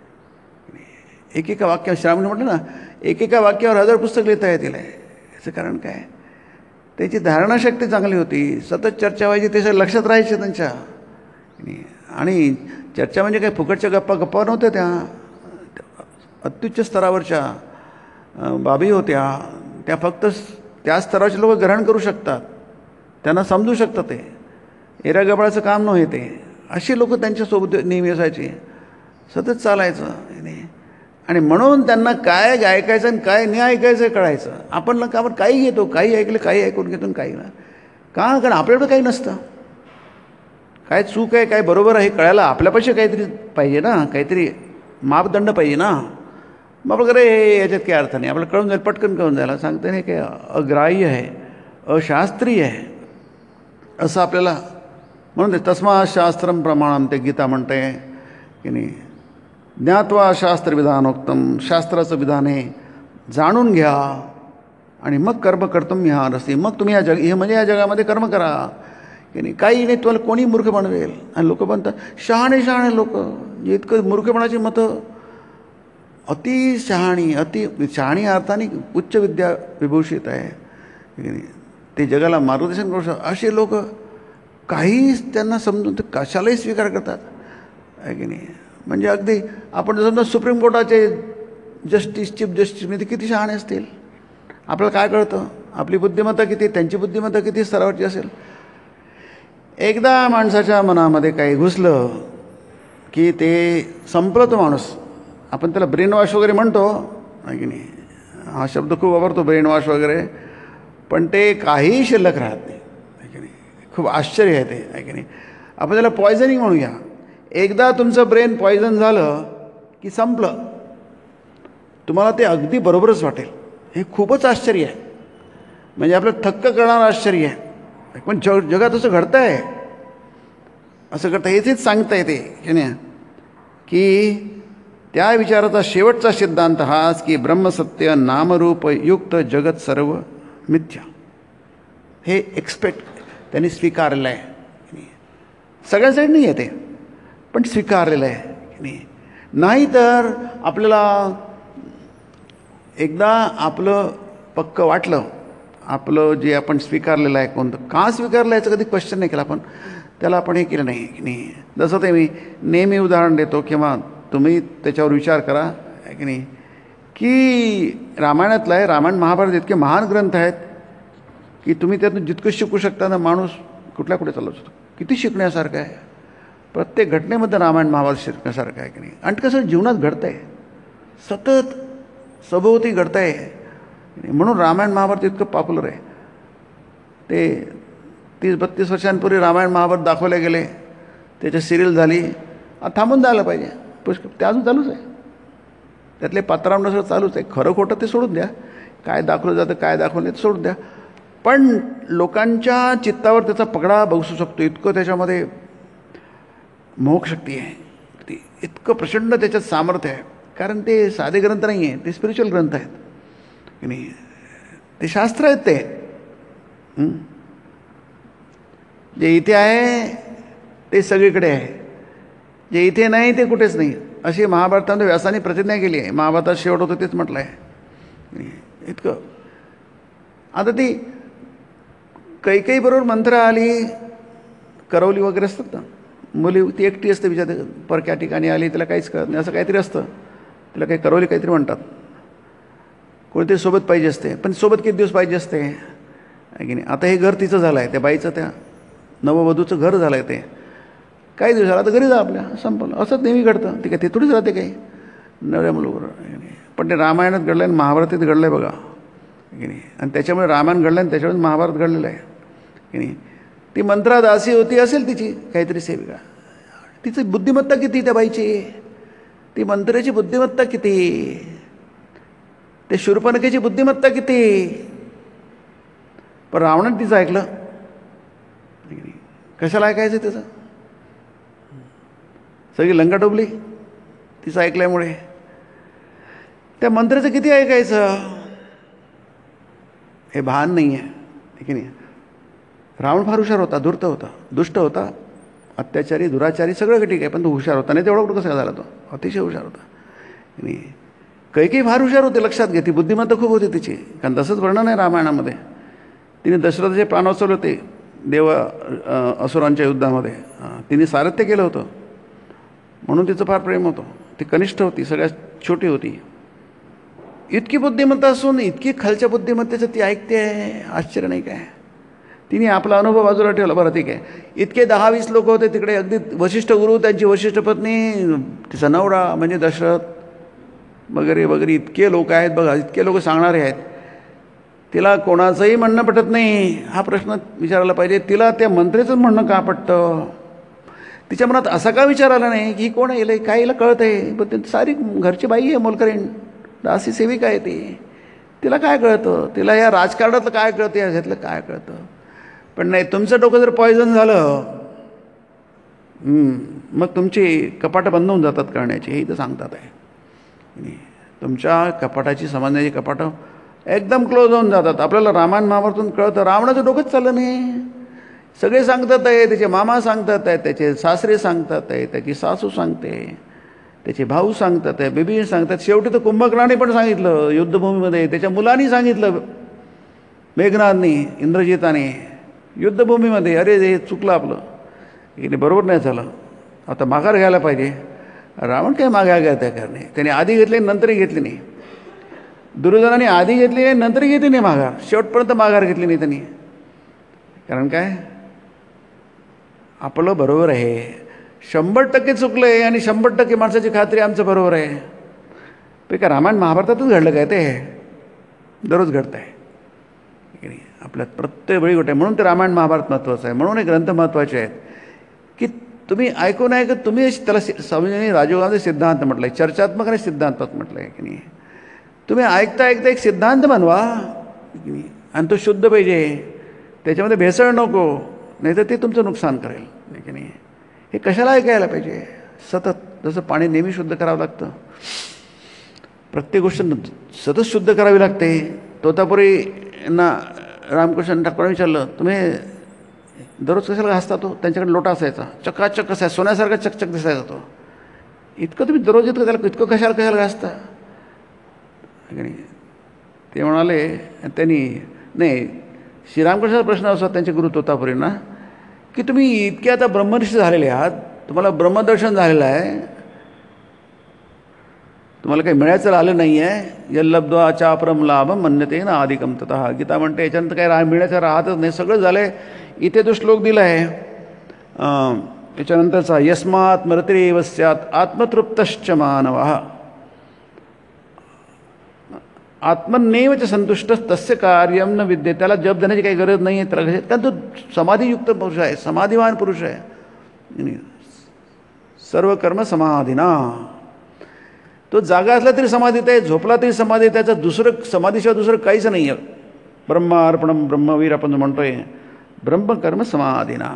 एकेका वाक्यावर श्रावण म्हटलं ना, एकेका वाक्यावर हजार पुस्तक लिहिता येतील. याचं कारण काय, त्याची धारणाशक्ती चांगली होती, सतत चर्चा व्हायची, ते सगळं लक्षात राहायचे त्यांच्या. आणि चर्चा म्हणजे काय फुकटच्या गप्पा गप्पा नव्हत्या, त्या अत्युच्च स्तरावरच्या बाबी होत्या. त्या फक्त त्या स्तरावरचे लोक ग्रहण करू शकतात, त्यांना समजू शकतात. ते एरा गबाळाचं काम नव्हे ते. अशी लोक त्यांच्यासोबत नेहमी असायची, सतत चालायचं. आणि म्हणून त्यांना काय ऐकायचं आणि काय नाही ऐकायचं कळायचं. आपण का आपण काही घेतो, काही ऐकलं, काही ऐकून घेतो, काही ना का, कारण आपल्याकडं काही नसतं. काय चूक आहे, काय बरोबर आहे कळायला आपल्यापाशी काहीतरी पाहिजे ना, काहीतरी मापदंड पाहिजे ना. मग वगैरे हे याच्यात काही अर्थ नाही, आपल्याला कळून जाईल, पटकन कळून जायला सांगते नाही, काय अग्राह्य आहे, अशास्त्रीय आहे असं आपल्याला. म्हणून ते तस्मा शास्त्रम प्रमाणम ते गीता म्हणते की नाही. ज्ञात्वा शास्त्रविधानोक्तम, शास्त्राचं विधान आहे, जाणून घ्या आणि मग कर्म कर्तुम्य हा रस्ते. मग तुम्ही या जग हे म्हणजे या जगामध्ये कर्म करा की नाही. काही नाही, तुम्हाला कोणी मूर्ख बनवेल. आणि लोक बनतात शहाणे शहाणे लोक, जे इतकं मूर्खपणाची मतं, अति शहाणी, अति शहाणी अर्थाने उच्च विद्या विभूषित आहे की नाही. ते जगाला मार्गदर्शन करू शकतात असे लोक काहीच त्यांना समजून ते कशालाही स्वीकार करतात आहे की नाही. म्हणजे अगदी आपण समजा सुप्रीम कोर्टाचे जस्टिस, चीफ जस्टिस म्हणजे किती शहाणे असतील, आपल्याला काय कळतं, आपली बुद्धिमत्ता किती, त्यांची बुद्धिमत्ता किती स्तरावरची असेल. एकदा माणसाच्या मनामध्ये काही घुसलं की ते संपलं तो माणूस. आपण त्याला ब्रेन वॉश वगैरे म्हणतो आहे की नाही, हा शब्द खूप वापरतो ब्रेन वॉश वगैरे. पण ते काहीही शिल्लक राहत नाही, आहे की नाही. खूप आश्चर्य आहे ते, आहे की नाही. आपण त्याला पॉयझनिंग म्हणूया. एकदा तुमचं ब्रेन पॉयझन झालं की संपलं, तुम्हाला ते अगदी बरोबरच वाटेल. हे खूपच आश्चर्य आहे, म्हणजे आपलं थक्क करणारं आश्चर्य आहे. पण जग जगात असं घडतं आहे, असं घडतं. हेच सांगता येते की नाही की त्या विचाराचा शेवटचा सिद्धांत हाच की ब्रह्मसत्य नामरूपयुक्त जगत सर्व मिथ्या. हे एक्सपेक्ट त्यांनी स्वीकारलेलं आहे. सगळ्यांसाठी नाही आहे ते, पण स्वीकारलेलं आहे की नाही. नाहीतर आपल्याला एकदा आपलं पक्क वाटलं, आपलं जे आपण स्वीकारलेलं आहे कोणतं, का स्वीकारलं याचं कधी क्वेश्चन नाही केला आपण, त्याला आपण हे केलं नाही की नाही. जसं ते मी नेहमी उदाहरण देतो किंवा तुम्ही त्याच्यावर विचार करा, आहे की नाही, की रामायणातलं आहे, रामायण महाभारत इतके महान ग्रंथ आहेत की तुम्ही त्यातून जितकं शिकू शकता ना, माणूस कुठल्या कुठे चालू शकतो. किती शिकण्यासारखं आहे, प्रत्येक घटनेमध्ये रामायण महाभारत शिकण्यासारखं आहे की नाही. आणि कसं जीवनात घडतं आहे, सतत सभोवती घडतं आहे, म्हणून रामायण महाभारत इतकं पॉप्युलर आहे. ते तीस बत्तीस वर्षांपूर्वी रामायण महाभारत दाखवले गेले, त्याची सिरियल झाली, थांबून जायला पाहिजे, पुष्कळ ते अजून चालूच आहे. त्यातले पात्रांनुसार चालूच आहे. खरं खोटं ते सोडून द्या, काय दाखवलं जातं काय दाखवलं नाही ते सोडून द्या, पण लोकांच्या चित्तावर त्याचा पगडा बसू शकतो इतकं त्याच्यामध्ये मोहशक्ती आहे. ती इतकं प्रचंड त्याच्यात सामर्थ्य आहे. कारण ते साधे ग्रंथ नाही आहे, ते स्पिरिच्युअल ग्रंथ आहेत की नाही. ते शास्त्र आहेत. ते जे इथे आहे ते सगळीकडे आहे, जे इथे नाही ते कुठेच नाही, अशी महाभारतामध्ये व्यासाने प्रतिज्ञा केली आहे. महाभारतात शेवट होतं तेच म्हटलं आहे इतकं. आता ती काही काही बरोबर मंत्र आली, करवली वगैरे असतात ना, मुली ती एकटी असते विचार परक्या ठिकाणी आली, तिला काहीच कळत नाही, असं काहीतरी असतं, तिला काही करवली काहीतरी म्हणतात. कोणीतरी सोबत पाहिजे असते, पण सोबत किती दिवस पाहिजे असते, आहे की नाही. आता हे घर तिचं झालं आहे, त्या बाईचं, त्या नववधूचं घर झालं आहे. ते काही दिवस झाला तर घरी जा आपल्या, संपलं. असंच नेहमी घडतं. ते काय ते थोडीच राहते काही नव्या मुलावर, पण ते रामायणात घडलं आणि महाभारतात घडलं आहे बघा, की नाही. आणि त्याच्यामुळे रामायण घडलं आणि त्याच्यामुळे महाभारत घडलेलं आहे की नाही. ती मंत्रादासी होती, असेल तिची काहीतरी सेविका, तिची बुद्धिमत्ता किती त्या बाईची, ती मंत्र्याची बुद्धिमत्ता किती, ते शूर्पणखेची बुद्धिमत्ता किती, पण रावणाने तिचं ऐकलं. कशाला ऐकायचं त्याचं, सगळी लंका डुबली तिचं ऐकल्यामुळे. त्या मंत्र्याचं किती ऐकायचं हे भान नाही आहे की नाही. रावण फार हुशार होता, धूर्त होता, दुष्ट होता, अत्याचारी, दुराचारी, सगळं ठीक आहे, पण तो हुशार होता. नाही तेवढा कुठं कसा झाला तो, अतिशय हुशार होता नाही. काही काही फार हुशार होते, लक्षात घे, ती बुद्धिमत्ता खूप होती तिची. कारण तसंच वर्णन आहे रामायणामध्ये. तिने दशरथाचे प्राण वाचवले होते देव असुरांच्या युद्धामध्ये, तिने सारथ्य केलं होतं, म्हणून तिचं फार प्रेम होतं. ती कनिष्ठ होती, सगळ्यात छोटी होती. इतकी बुद्धिमत्ता असून इतकी खालच्या बुद्धिमत्तेचं ती ऐकते आहे, आश्चर्य नाही काय. तिने आपला अनुभव बाजूला ठेवला, बरं ठीक आहे. इतके दहा वीस लोक होते तिकडे, अगदी वशिष्ठ गुरु, त्यांची वशिष्ठ पत्नी, तिचा नवरा म्हणजे दशरथ वगैरे वगैरे, इतके लोक आहेत बघा, इतके लोक सांगणारे आहेत. तिला कोणाचंही म्हणणं पटत नाही, हा प्रश्न विचारायला पाहिजे. तिला त्या मंत्र्याचंच म्हणणं का पटतं, तिच्या मनात असा का विचार आला नाही की ही कोण आहे, काय हिला कळत आहे. पण ती सारी घरची बाई आहे, मोलकरीण दासी सेविका आहे ती, तिला काय कळतं, तिला या राजकारणातलं काय कळतं, या ह्यातलं काय कळतं. पण नाही, तुमचं डोकं जर पॉयझन झालं मग तुमची कपाटं बंद होऊन जातात करण्याची, हे इथं सांगतात आहे. तुमच्या कपाटाची, समजण्याची कपाटं एकदम क्लोज होऊन जातात. आपल्याला रामायण महाभारतून कळतं, रावणाचं डोकंच चाललं नाही. सगळे सांगतात आहे, त्याचे मामा सांगतात आहे, त्याचे सासरे सांगतात आहे, त्याची सासू सांगते, त्याचे भाऊ सांगतात आहे, बेबी सांगतात. शेवटी तर कुंभकर्णाने पण सांगितलं युद्धभूमीमध्ये, त्याच्या मुलांनी सांगितलं, मेघनादनी, इंद्रजिताने युद्धभूमीमध्ये, अरे हे चुकलं आपलं, की बरोबर नाही झालं, आता माघार घ्यायला पाहिजे. रावण काय माघार घ्या त्या कारणे, त्याने आधी घेतले नंतरही घेतली नाही. दुर्योधनाने आधी घेतली नाही नंतरही घेतली नाही माघार, शेवटपर्यंत माघार घेतली नाही त्यांनी. कारण काय, आपलं बरोबर आहे, शंभर टक्के चुकलं आहे आणि शंभर टक्के माणसाची खात्री आमचं बरोबर आहे. ते का रामायण महाभारतातच घडलं काय, ते दररोज घडतं आहे. की नाही. आपल्यात प्रत्येक वेळी गोष्ट आहे. म्हणून ते रामायण महाभारत महत्त्वाचं आहे. म्हणून हे ग्रंथ महत्त्वाचे आहेत की तुम्ही ऐकून आहे का तुम्ही त्याला स्वामींनी राजीवगांधी सिद्धांत म्हटलं आहे, चर्चात्मक आणि सिद्धांतात म्हटलं आहे की नाही. तुम्ही ऐकता ऐकता एक सिद्धांत बनवा की नाही, आणि तो शुद्ध पाहिजे, त्याच्यामध्ये भेसळ नको, नाही तर ते तुमचं नुकसान करेल नाही की नाही. हे कशाला ऐकायला पाहिजे सतत. जसं पाणी नेहमी शुद्ध करावं लागतं, प्रत्येक गोष्ट सतत शुद्ध करावी लागते. तोतापुरी यांना रामकृष्ण ठाकूरांनी विचारलं, तुम्ही दररोज कशाला घासता? तो त्यांच्याकडे लोटा असायचा, चकाचक असायचा, सोन्यासारखा चकचक दिसायचा तो. इतकं तुम्ही दररोज इतकं त्याला इतकं कशाला कशाला घासता की नाही. ते म्हणाले त्यांनी, नाही श्रीरामकृष्णाचा प्रश्न असा त्यांचे गुरु तोतापुरींना की तुम्ही इतके आता ब्रह्मनिष्ठ झालेले आहात, तुम्हाला ब्रह्मदर्शन झालेलं आहे, तुम्हाला काही मिळायचं आलं नाही आहे. यल्लब्ध्वा चापरम लाभम मन्यते ना अधिकम ततः. गीता म्हणते याच्यानंतर काही रा मिळायचं राहतच नाही, सगळं झालं आहे. इथे तो श्लोक दिला आहे याच्यानंतरचा, यस्मात् मरतिरेव स्यात् आत्मतृप्तश्च मानवः आत्मन्नेवच संतुष्ट तस्य कार्यम न विद्ये. त्याला जप देण्याची काही गरज नाही आहे त्याला, कारण तो समाधीयुक्त पुरुष आहे, समाधिवान पुरुष आहे. सर्व कर्म समाधीना. तो जागा असला तरी समाधीत आहे, झोपला तरी समाधीत आहे. त्याचं दुसरं समाधीशिवाय दुसरं काहीच नाही आहे. ब्रह्मार्पणम ब्रह्मवीर आपण जो म्हणतोय, ब्रह्मकर्म समाधीना.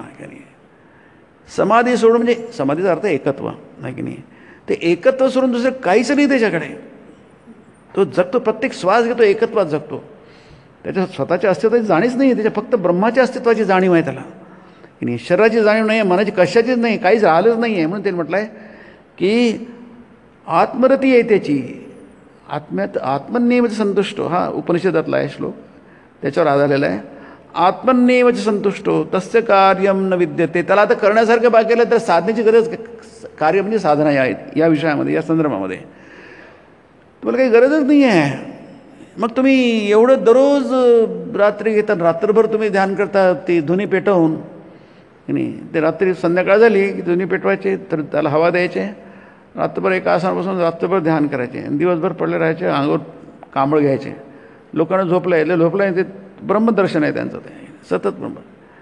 समाधी सोडून म्हणजे समाधीचा अर्थ एकत्व नाही की नाही. ते एकत्व सोडून दुसरं काहीच नाही त्याच्याकडे. तो जगतो, प्रत्येक श्वास घेतो एकत्वात जगतो. त्याच्या स्वतःच्या अस्तित्वाची जाणीच नाही आहे, त्याच्या फक्त ब्रह्माच्या अस्तित्वाची जाणीव आहे त्याला की नाही. शरीराची जाणीव नाही आहे, मनाची कशाचीच नाही, काहीच राहिलंच नाही आहे. म्हणून त्यांनी म्हटलं आहे की आत्मरती आहे त्याची, आत्म्यात आत्मन्नेवच संतुष्टो. हा उपनिषदातला आहे श्लोक, त्याच्यावर आधारलेला आहे. आत्मन्नेवच संतुष्टो तस्य कार्यम न विद्यते. त्याला आता करण्यासारखं बाकी आलं तर साधनेची गरज, कार्य म्हणजे साधना या या विषयामध्ये, या संदर्भामध्ये तुम्हाला काही गरजच नाही आहे. मग तुम्ही एवढं दररोज रात्री घेता, रात्रभर तुम्ही ध्यान करता ती धुनी पेटवून की नाही. ते रात्री संध्याकाळ झाली की धुनी पेटवायचे, तर त्याला हवा द्यायचे, रात्रभर एका आसनापासून रात्रभर ध्यान करायचे, आणि दिवसभर पडले राहायचे, अंगावर कांबळ घ्यायचे. लोकांना झोपलं आहे, झोपलं आहे, ते ब्रह्मदर्शन आहे त्यांचं, ते सतत ब्रह्म.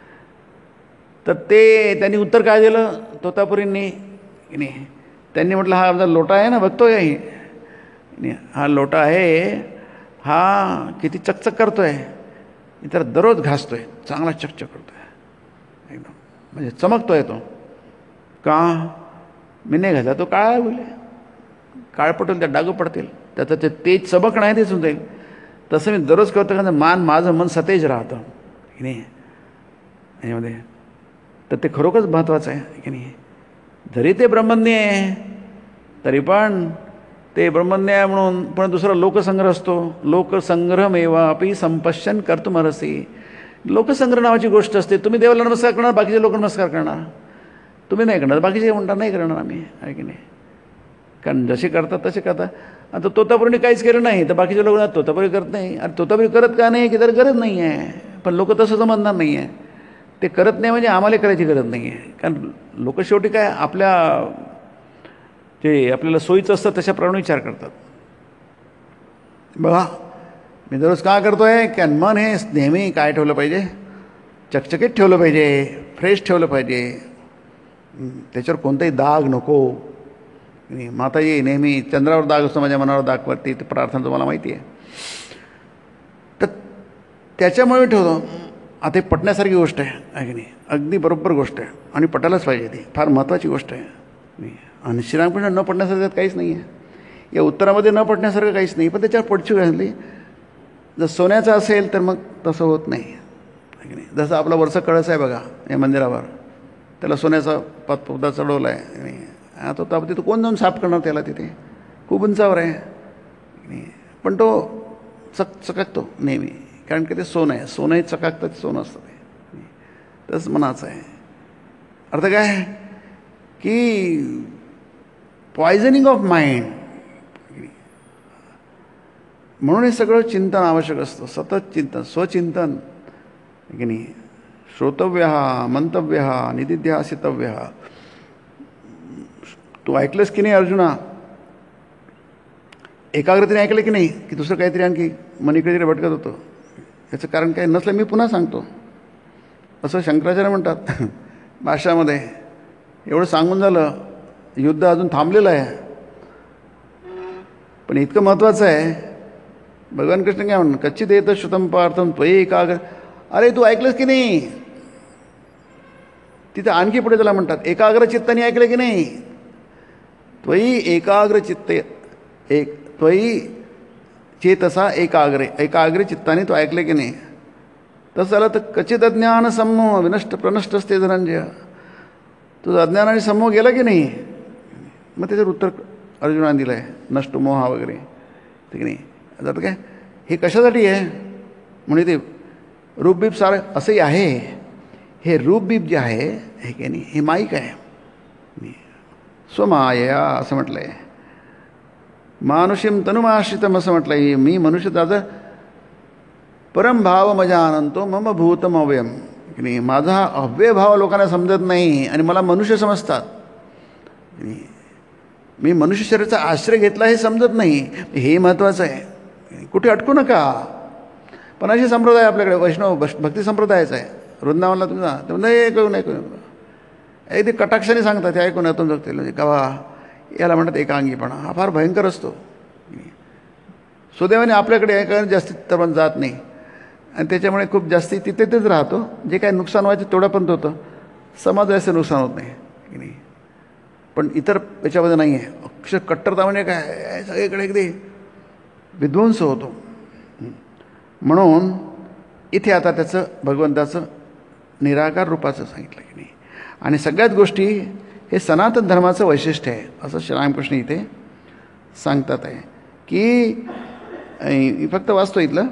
तर ते त्यांनी उत्तर काय दिलं तोतापुरींनी की नाही. त्यांनी म्हटलं हा आमचा लोटा आहे ना, बघतोय ही, हा लोटा आहे, हा किती चकचक करतो आहे, इतर दररोज घासतो आहे, चांगला चकचक करतो आहे एकदम, म्हणजे चमकतो आहे तो. का मी नाही घातला तो काळा होईल, काळ पटेल, त्या डाग पडतील, त्याचं ते तेज चमक नाही दिसून जाईल. तसं मी दररोज करतो का मान माझं मन सतेज राहतं की नाही याच्यामध्ये. तर ते खरोखरच महत्त्वाचं आहे की नाही. जरी ते ब्रह्मज्ञ आहे तरी पण ते ब्रह्मज्ञ आहे म्हणून पण दुसरा लोकसंग्रह असतो. लोकसंग्रहमेवा अपि संपश्यन कर्तुमर्हसि. लोकसंग्रह नावाची गोष्ट असते. तुम्ही देवाला नमस्कार करणार, बाकीचे लोक नमस्कार करणार, तुम्ही नाही करणार, बाकीचे म्हणणार नाही करणार आम्ही, आहे की नाही. कारण जसे करतात तसे करतात. आता तोतापुरीने काहीच केलं नाही तर बाकीचे लोक तोतापुरी करत नाही. आणि तोतापुरी करत का नाही की तर गरज नाही आहे, पण लोक तसं समजणार नाही आहे. ते करत नाही म्हणजे आम्हाला करायची गरज नाही आहे. कारण लोक शेवटी काय आपल्या जे आपल्याला सोयीचं असतं तशाप्रमाणे विचार करतात. बघा मी दररोज का करतो आहे की मन हे नेहमी काय ठेवलं पाहिजे, चकचकीत ठेवलं पाहिजे, फ्रेश ठेवलं पाहिजे, त्याच्यावर कोणताही दाग नको. माताजी नेहमी चंद्रावर दाग असतो, माझ्या मनावर दाग पडते, ती प्रार्थना तुम्हाला माहिती आहे. तर त्याच्यामुळे मी ठेवतो. आता हे पटण्यासारखी गोष्ट आहे, आहे की नाही, अगदी बरोबर गोष्ट आहे आणि पटायलाच पाहिजे, ती फार महत्त्वाची गोष्ट आहे. आणि श्रीरामकृष्ण न पटण्यासारखं काहीच नाही आहे, या उत्तरामध्ये न पटण्यासारखं काहीच नाही. पण त्याच्यावर पडची घातली, जर सोन्याचं असेल तर मग तसं होत नाही, आहे की नाही. जसं आपला वरचा कळस आहे बघा या मंदिरावर, त्याला सोन्याचा पातपुदा चढवला आहे, आता तो तिथं कोण जाऊन साफ करणार त्याला, तिथे खूप उंचावर आहे, पण तो चक चकाकतो नेहमी, कारण की ते सोनं आहे. सोनं हे चकाकतं, ते सोनं असतं ते. तसंच मनाचं आहे. अर्थ काय की पॉयझनिंग ऑफ माइंड. म्हणून हे सगळं चिंतन आवश्यक असतं, सतत चिंतन, स्वचिंतन की नाही. श्रोतव्य मंतव्य निदिध्यासितव्य. तू ऐकलंस की नाही अर्जुना, एकाग्रतेने ऐकलं की नाही की दुसरं काहीतरी आणखी मन इकडे तिकडे भटकत होतं, याचं कारण काय नसलं मी पुन्हा सांगतो, असं शंकराचार्य म्हणतात भाषामध्ये. एवढं सांगून झालं, युद्ध अजून थांबलेलं आहे. पण इतकं महत्त्वाचं आहे, भगवान कृष्ण काय म्हणतात, कच्चित येतं श्रुतम पार्थम त्वयी एकाग्र. अरे तू ऐकलंस की नाही? तिथं आणखी पुढे त्याला म्हणतात एकाग्र चित्ताने ऐकलं की नाही? त्वयी एकाग्र चित्त एक त्वयी चेतसा एकाग्रे, एकाग्र चित्ताने तो ऐकले की नाही? तसं झालं तर कचित अज्ञान समूह विनष्ट प्रनष्ट असते धनंजय. तुझं अज्ञान आणि समूह गेला की नाही? मग त्याच्यावर उत्तर अर्जुनाने दिलं आहे, नष्ट मोहा वगैरे, ठीक नाही. जातं काय हे कशासाठी आहे? म्हणजे ते रूपबीप सारं असंही आहे. हे रूपबीप जे आहे हे की नाही, हे माईक आहे. स्वमाया असं म्हटलं आहे. मानुषीम तनुमाश्रितम असं म्हटलं आहे. मी मनुष्य दादा परमभाव मजा आनंतो मम भूतम अव्ययम, की नाही. माझा हा अव्यय भाव लोकांना समजत नाही आणि मला मनुष्य समजतात. मी मनुष्य शरीराचा आश्रय घेतला हे समजत नाही. हे महत्त्वाचं आहे. कुठे अटकू नका. पण असे संप्रदाय आपल्याकडे वैष्णव भक्ती संप्रदायाचा आहे. वृंदावनला तुम्ही जा तर नाही ऐकून ऐकून एक ते कटाक्षाने सांगतात ते ऐकून ऐकून जगतील. म्हणजे कवा याला म्हणतात एकांगीपणा. हा फार भयंकर असतो. सुदैवाने आपल्याकडे एका जास्तीत तर जात नाही आणि त्याच्यामुळे खूप जास्ती तिथे तेच राहतो. जे काय नुकसान व्हायचं तेवढं पण होतं, समाजाचं नुकसान होत नाही की नाही. पण इतर याच्यामध्ये नाही आहे. अक्षर कट्टरता म्हणजे काय सगळीकडे अगदी विध्वंस होतो. म्हणून इथे आता त्याचं भगवंताचं निराकार रूपाचं सांगितलं की नाही. आणि सगळ्याच गोष्टी हे सनातन धर्माचं वैशिष्ट्य आहे असं श्रीरामकृष्ण इथे सांगतात आहे की फक्त वाचतो इथलं.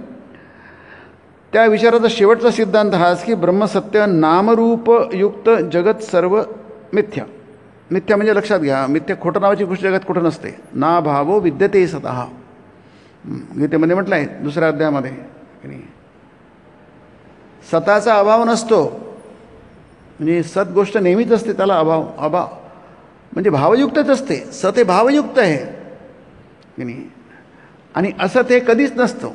त्या विचाराचा शेवटचा सिद्धांत हाच की ब्रह्मसत्य नामरूपयुक्त जगत सर्व मिथ्या. मिथ्या म्हणजे लक्षात घ्या, मिथ्या खोटं नावाची गोष्ट जगात कुठं नसते. ना भावो विद्यते स्वतः गीतेमध्ये म्हटलं आहे दुसऱ्या अध्यायामध्ये की नाही. स्वतःचा अभाव नसतो. म्हणजे सत गोष्ट नेहमीच असते, त्याला अभाव अभाव म्हणजे भावयुक्तच असते. सत हे भावयुक्त आहे की नाही. आणि असत हे कधीच नसतं.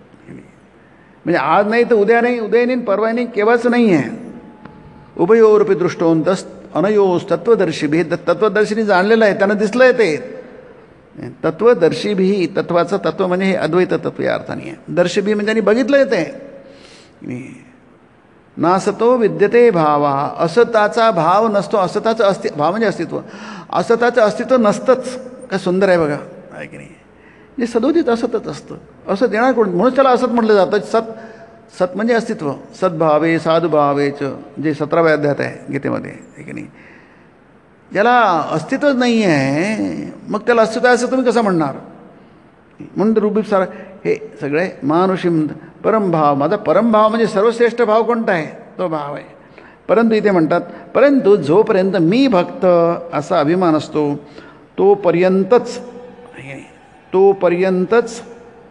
म्हणजे आज नाही तर उद्या नाही, उद्या नाही परवा नाही, केव्हाच नाही आहे. उभयोरपी दृष्टोंतस अनयोस तत्वदर्शी भी. तत्वदर्शीने जाणलेलं आहे, त्यांना दिसलं आहे ते तत्वदर्शी भी. तत्वाचं तत्व म्हणजे हे अद्वैत तत्व या अर्थाने आहे. दर्शी भी म्हणजे त्यांनी बघितलं येते. नासतो विद्यते भावा. असताचा भाव नसतो. असताचं अस्ति भाव म्हणजे अस्तित्व. असताचं अस्तित्व नसतंच. काय सुंदर आहे बघा आहे की नाही. जे सदोदित असतच असतं. असत येणार कोण, म्हणून त्याला असत म्हटलं जातं. सत सत म्हणजे अस्तित्व. सद्भावे साधुभावेच जे सतराव्या अध्यायात आहे गीतेमध्ये आहे की नाही. ज्याला अस्तित्वच नाही आहे मग त्याला अस्तित्व आहे असं तुम्ही कसं म्हणणार. म्हणून रूपीप सारा हे सगळे मानुषीम परमभाव. माझा परमभाव म्हणजे सर्वश्रेष्ठ भाव कोणता आहे, तो भाव आहे. परंतु इथे म्हणतात परंतु जोपर्यंत मी भक्त असा अभिमान असतो तोपर्यंतच तोपर्यंतच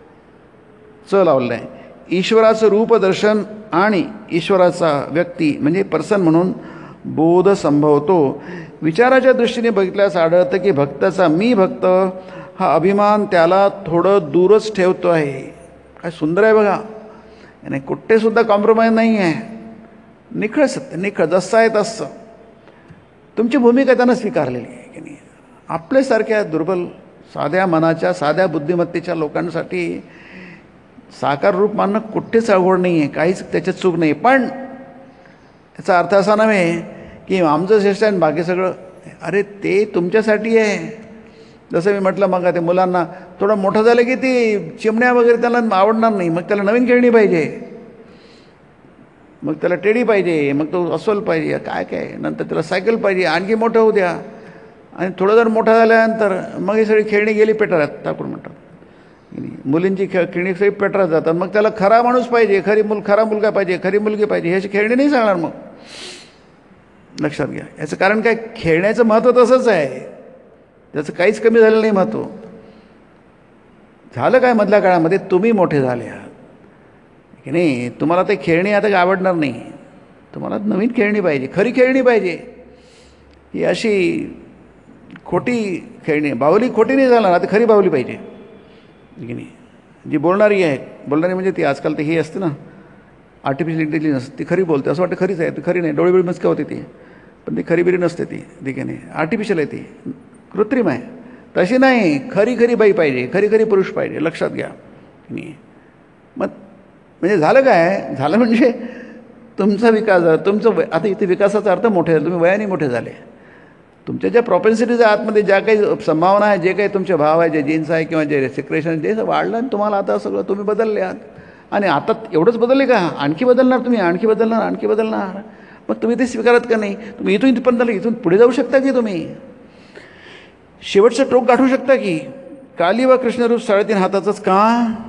च लावलं आहे. ईश्वराचं रूपदर्शन आणि ईश्वराचा व्यक्ती म्हणजे पर्सन म्हणून बोध संभवतो. विचाराच्या दृष्टीने बघितल्यास आढळतं की भक्ताचा मी भक्त हा अभिमान त्याला थोडं दूरच ठेवतो आहे. काय सुंदर आहे बघा. आणि कुठेसुद्धा कॉम्प्रोमाइज नाही आहे. निखळ सत्य, निखळ जसं आहे तसं. तुमची भूमिका त्यानं स्वीकारलेली आहे की नाही. आपल्यासारख्या दुर्बल साध्या मनाच्या साध्या बुद्धिमत्तेच्या लोकांसाठी साकार रूप मानणं कुठेच अवघड नाही आहे. काहीच त्याच्यात चूक नाही. पण याचा अर्थ असा नव्हे की आमचं श्रेष्ठ आहे बाकी सगळं. अरे ते तुमच्यासाठी आहे. जसं मी म्हटलं मग ते मुलांना थोडं मोठं झालं की ती चिमण्या वगैरे त्याला आवडणार नाही. मग त्याला नवीन खेळणी पाहिजे, मग त्याला टेडी पाहिजे, मग तो अस्वल पाहिजे, काय काय नंतर त्याला सायकल पाहिजे. आणखी मोठं होऊ द्या आणि थोडं जर मोठं झाल्यानंतर मग ही सगळी खेळणी गेली पेटारात टाकून म्हणतात. मुलींची खेळ खेळणी सगळी पेटारात जातात. मग त्याला खरा माणूस पाहिजे, खरी मुल खरा मुलगा पाहिजे, खरी मुलगी पाहिजे. ह्याची खेळणी नाही सांगणार. मग लक्षात घ्या याचं कारण काय, खेळण्याचं महत्त्व तसंच आहे. त्याचं काहीच कमी झालेलं नाही महत्त्व. झालं काय मधल्या काळामध्ये तुम्ही मोठे झाले आहात की नाही. तुम्हाला ते खेळणी आता आवडणार नाही. तुम्हाला नवीन खेळणी पाहिजे, खरी खेळणी पाहिजे. ही अशी खोटी खेळणी बाहुली खोटी नाही झाला, आता खरी बाहुली पाहिजे की नाही. जी बोलणारी आहे, बोलणारी म्हणजे ती आजकाल ते ही असते ना आर्टिफिशियल इंटेलिजन्स ती खरी बोलते असं वाटतं खरीच आहे, ती खरी नाही, डोळे बिळे मस्का होते ती, पण ती खरी बिरी नसते ती, ठीक आहे नाही, आर्टिफिशियल आहे ती, कृत्रिम आहे. तशी नाही, खरी खरी बाई पाहिजे, खरी खरी पुरुष पाहिजे, लक्षात घ्या. नाही मग म्हणजे झालं काय, झालं म्हणजे तुमचा विकास झाला, तुमचं वय, आता इथे विकासाचा अर्थ मोठे झाले, तुम्ही वयाने मोठे झाले. तुमच्या ज्या प्रॉपेन्सिटीज आतमध्ये ज्या काही संभावना आहे, जे काही तुमचे भाव आहे, जे जीन्स आहे किंवा जे सिक्रेशन जे वाढलं आणि तुम्हाला आता सगळं तुम्ही बदलले आहात. आणि आता एवढंच बदलले का, आणखी बदलणार तुम्ही, आणखी बदलणार, आणखी बदलणार. मग तुम्ही ते स्वीकारत का नाही, तुम्ही इथून इथपर्यंत इथून पुढे जाऊ शकता की तुम्ही शेवटचं टोक गाठू शकता की. काली व कृष्णरूप साडेतीन हाताचंच का,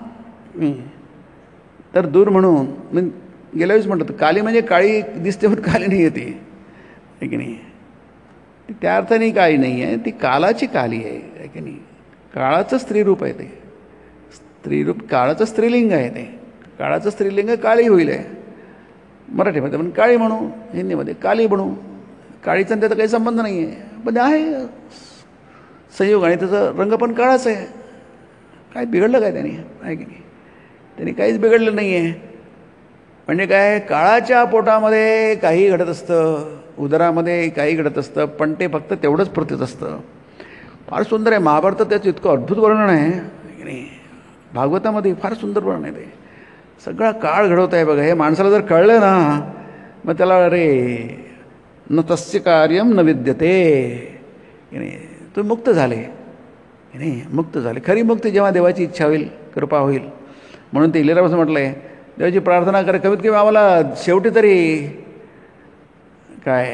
तर दूर म्हणून मी गेल्या वेळेस म्हटलं, काली म्हणजे काळी दिसते पण काली नाही येते, आहे की नाही. त्या अर्थाने काळी नाही आहे, ती कालाची काली आहे, आहे की नाही. काळाचं स्त्रीरूप आहे ते, स्त्रीरूप काळाचं स्त्रीलिंग आहे ते, काळाचं स्त्रीलिंग काळी होईल आहे. मराठीमध्ये पण काळी म्हणू, हिंदीमध्ये काली म्हणू, काळीचा त्याचा काही संबंध नाही आहे, पण आहे संयोग आणि त्याचा रंग पण काळाच आहे. काय बिघडलं काय त्याने, आहे की नाही, त्यांनी काहीच बिघडलं नाही आहे. म्हणजे काय, काळाच्या पोटामध्ये काही घडत असतं, उदरामध्ये काही घडत असतं, पण ते फक्त तेवढंच प्रतीत असतं. फार सुंदर आहे महाभारतात, त्याचं इतकं अद्भुत वर्णन आहे की नाही. भागवतामध्ये फार सुंदर वर्णन आहे, ते सगळा काळ घडवत आहे बघा. हे माणसाला जर कळलं ना, मग त्याला अरे न तस्य कार्यम न विद्यते की नाही, तुम्ही मुक्त झाले की नाही, मुक्त झाले. खरी मुक्ती जेव्हा देवाची इच्छा होईल, कृपा होईल. म्हणून ते इलेरापासून म्हटलं आहे, देवाची प्रार्थना करा, कमीत कमी आम्हाला शेवटी तरी काय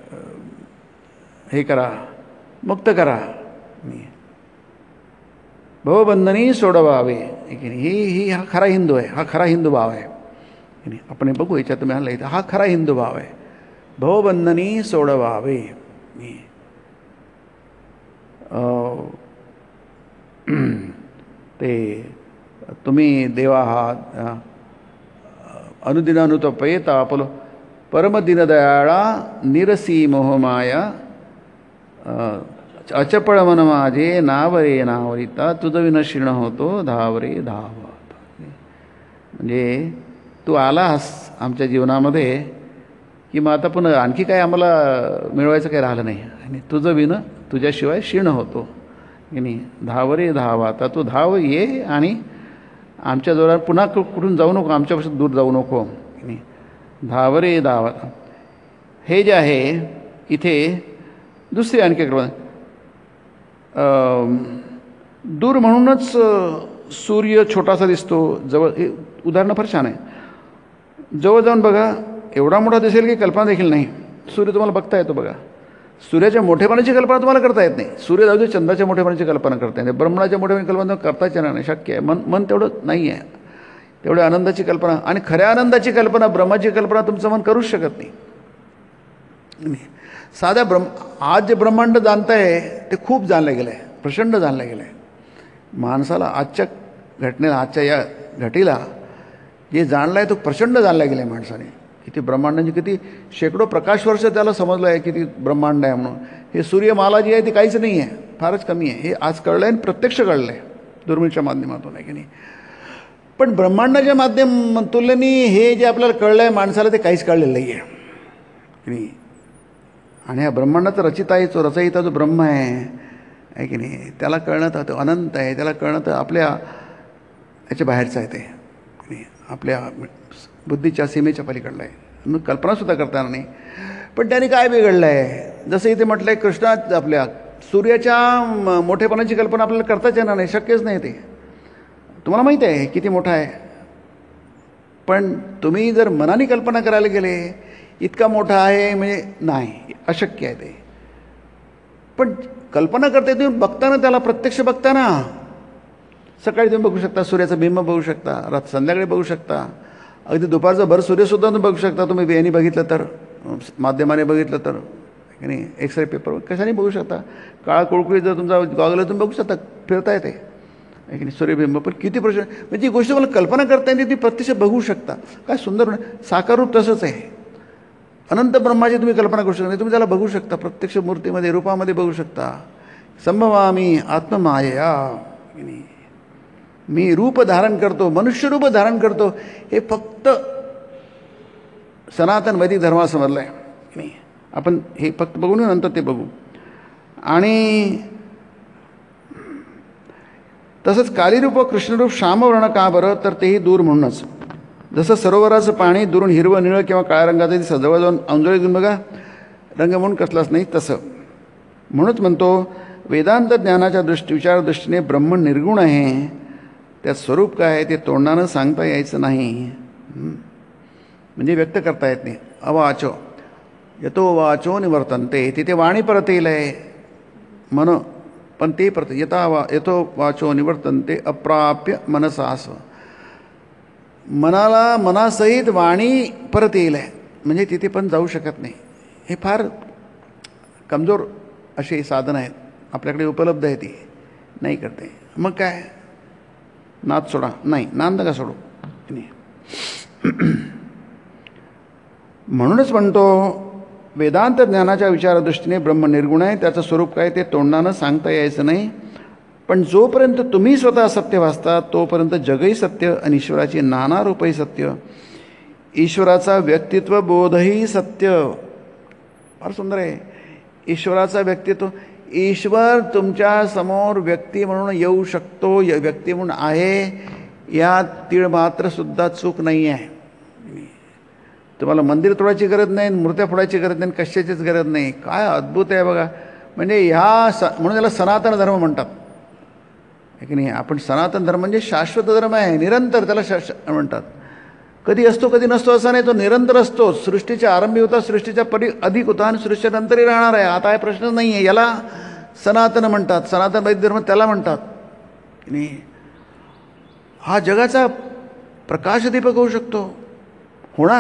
हे करा, मुक्त करा, भवबंधनी सोडवावे, की नाही. ही ही हा खरा हिंदू आहे, हा खरा हिंदू भाव आहे की नाही. आपण हे बघू याच्यात तुम्ही आणलं इथं, हा खरा हिंदू भाव आहे. भवबंधनी सोडवावे, ते तुम्ही देवा हा अनुदिनानुतपयेता आपलो परमदिनदयाळा निरसी मोहमाया अचपळ मन माझे नावरे नावरिता तुझं विन शिण होतो धावरे धाव. म्हणजे तू आलास आमच्या जीवनामध्ये की मग आता पुन्हा आणखी काय आम्हाला मिळवायचं काही राहिलं नाही, आणि तुझं विन तुझ्याशिवाय शिण होतो की नाही. धावरे धाव, आता तू धाव ये आणि आमच्या जोरात पुन्हा कुठून जाऊ नको, आमच्यापासून दूर जाऊ नको की नाही. धावरे धाव. हे जे आहे इथे दुसरी आणखी क्रमांक, दूर म्हणूनच सूर्य छोटासा दिसतो, जवळ. हे उदाहरणं फार छान आहे. जवळ जाऊन बघा, एवढा मोठा दिसेल की कल्पना देखील नाही. सूर्य तुम्हाला बघता येतो बघा, सूर्याच्या मोठेपणाची कल्पना तुम्हाला करता येत नाही. सूर्य जाऊ दे, चंद्राच्या मोठेपणाची कल्पना करता येते, ब्रह्मणाच्या मोठेपणाची कल्पना करताच येणार नाही, शक्य आहे. मन मन तेवढं नाही आहे, तेवढ्या आनंदाची कल्पना. आणि खऱ्या आनंदाची कल्पना, ब्रह्माची कल्पना तुमचं मन करूच शकत नाही. साध्या ब्रह्म आज जे ब्रह्मांड जाणत आहे ते खूप जाणलं गेलं आहे, प्रचंड जाणलं गेलं आहे. माणसाला आजच्या घटनेला, आजच्या या घटीला जे जाणलं आहे तो प्रचंड जाणला गेलं आहे माणसाने. किती ब्रह्मांडाची, किती शेकडो प्रकाश वर्ष त्याला समजलं आहे किती ब्रह्मांड आहे म्हणून. हे सूर्यमाला जी आहे ती काहीच नाही आहे, फारच कमी आहे. हे आज कळलं आहे आणि प्रत्यक्ष कळलं आहे दुर्मिळच्या माध्यमातून, आहे की नाही. पण ब्रह्मांडाच्या माध्यम तुलनेने हे जे आपल्याला कळलं आहे माणसाला ते काहीच कळलेलं नाही आहे की नाही. आणि ह्या ब्रह्मांडाचा रचिता आहे, जो रचयिता जो ब्रह्म आहे, आहे की नाही, त्याला कळणं तर तो अनंत आहे, त्याला कळणं तर आपल्या याच्या बाहेरचं आहे, ते की नाही, आपल्या बुद्धीच्या सीमेच्या पलीकडलं आहे, मग कल्पनासुद्धा करता येणार नाही. पण त्याने काय बिघडलं आहे, जसं इथे म्हटलं आहे, कृष्णा आपल्या सूर्याच्या मोठेपणाची कल्पना आपल्याला करताच येणार नाही, शक्यच नाही ते. तुम्हाला माहीत आहे किती मोठा आहे, पण तुम्ही जर मनाने कल्पना करायला गेले इतका मोठा आहे म्हणजे नाही, अशक्य आहे ते. पण कल्पना करता तुम्ही बघताना, त्याला प्रत्यक्ष बघताना, सकाळी तुम्ही बघू शकता, सूर्याचं बिंब बघू शकता, रात संध्याकाळी बघू शकता, अगदी दुपारचा भर सूर्यसुद्धा तुम्ही बघू शकता. तुम्ही बेनी बघितलं तर, माध्यमाने बघितलं तर, की नाही, एक्सरे पेपर कशाने बघू शकता. काळा कुळकुळी जर तुमचा गॉगल तुम्ही बघू शकता, फिरता येते, आहे की नाही, सूर्यबिंब. पण किती प्रश्न, म्हणजे जी गोष्ट मला कल्पना करता येते ती प्रत्यक्ष बघू शकता. काय सुंदर साकार रूप तसंच आहे. अनंत ब्रह्माची तुम्ही कल्पना करू शकता, तुम्ही त्याला बघू शकता, प्रत्यक्ष मूर्तीमध्ये रूपामध्ये बघू शकता. संभवामी आत्ममायया, की नाही, मी रूप धारण करतो, मनुष्य रूप धारण करतो. हे फक्त सनातन वैदिक धर्म समजला आहे नाही. आपण हे फक्त बघून नंतर ते बघू. आणि तसंच कालीरूप व कृष्णरूप श्यामवर्ण का बरं, तर तेही दूर म्हणूनच. जसं सरोवराचं पाणी दुरून हिरवं निळं किंवा काळ्या रंगाचं दिसतं, जवळ जाऊन अंजोळी घेऊन बघा रंग म्हणून कसलाच नाही, तसं म्हणूनच म्हणतो वेदांत ज्ञानाच्या दृष्टी विचारदृष्टीने ब्रह्म निर्गुण आहे. त्यात स्वरूप काय आहे ते तोंडानं सांगता यायचं नाही, म्हणजे व्यक्त करता येत नाही. अवाचो यतो वाचो निवर्तनते, तिथे वाणी परत येईल आहे मन, पण ते परत यथा वा यथो वाचो निवर्तनते अप्राप्य मनसास, मनाला मनासहित वाणी परत येईल आहे, म्हणजे तिथे पण जाऊ शकत नाही. हे फार कमजोर असे साधन आहेत, आपल्याकडे उपलब्ध आहे, ती नाही करते. मग काय नाद सोडा, नाही नाद नका सोडू. म्हणूनच म्हणतो वेदांत ज्ञानाच्या विचारदृष्टीने ब्रह्म निर्गुण आहे. त्याचं स्वरूप काय ते तोंडानं सांगता यायचं नाही. पण जोपर्यंत तुम्ही स्वतः सत्य भासता तोपर्यंत जगही सत्य आणि ईश्वराची नाना रूपही सत्य. ईश्वराचा व्यक्तित्व बोधही सत्य. फार सुंदर आहे. ईश्वराचा व्यक्तित्व, ईश्वर तुमच्या समोर व्यक्ती म्हणून येऊ शकतो, व्यक्ती म्हणून आहे, यात तीळ मात्र सुद्धा चूक नाही आहे. तुम्हाला मंदिर तोडायची गरज नाही, मूर्त्या फोडायची गरज नाही, कशाचीच गरज नाही. काय अद्भुत आहे बघा. म्हणजे ह्या स म्हणून त्याला सनातन धर्म म्हणतात, आहे की नाही. आपण सनातन धर्म म्हणजे शाश्वत धर्म आहे, निरंतर त्याला शाश्व म्हणतात. कधी असतो कधी नसतो असा नाही, तो निरंतर असतो. सृष्टीच्या आरंभी होता, सृष्टीच्या परी अधिक होता आणि सृष्टीच्या नंतरही राहणार आहे. आता हा प्रश्नच नाही आहे. याला सनातन म्हणतात, सनातन वैदिक धर्म त्याला म्हणतात. नाही हा जगाचा प्रकाशदीपक होऊ शकतो, होणार.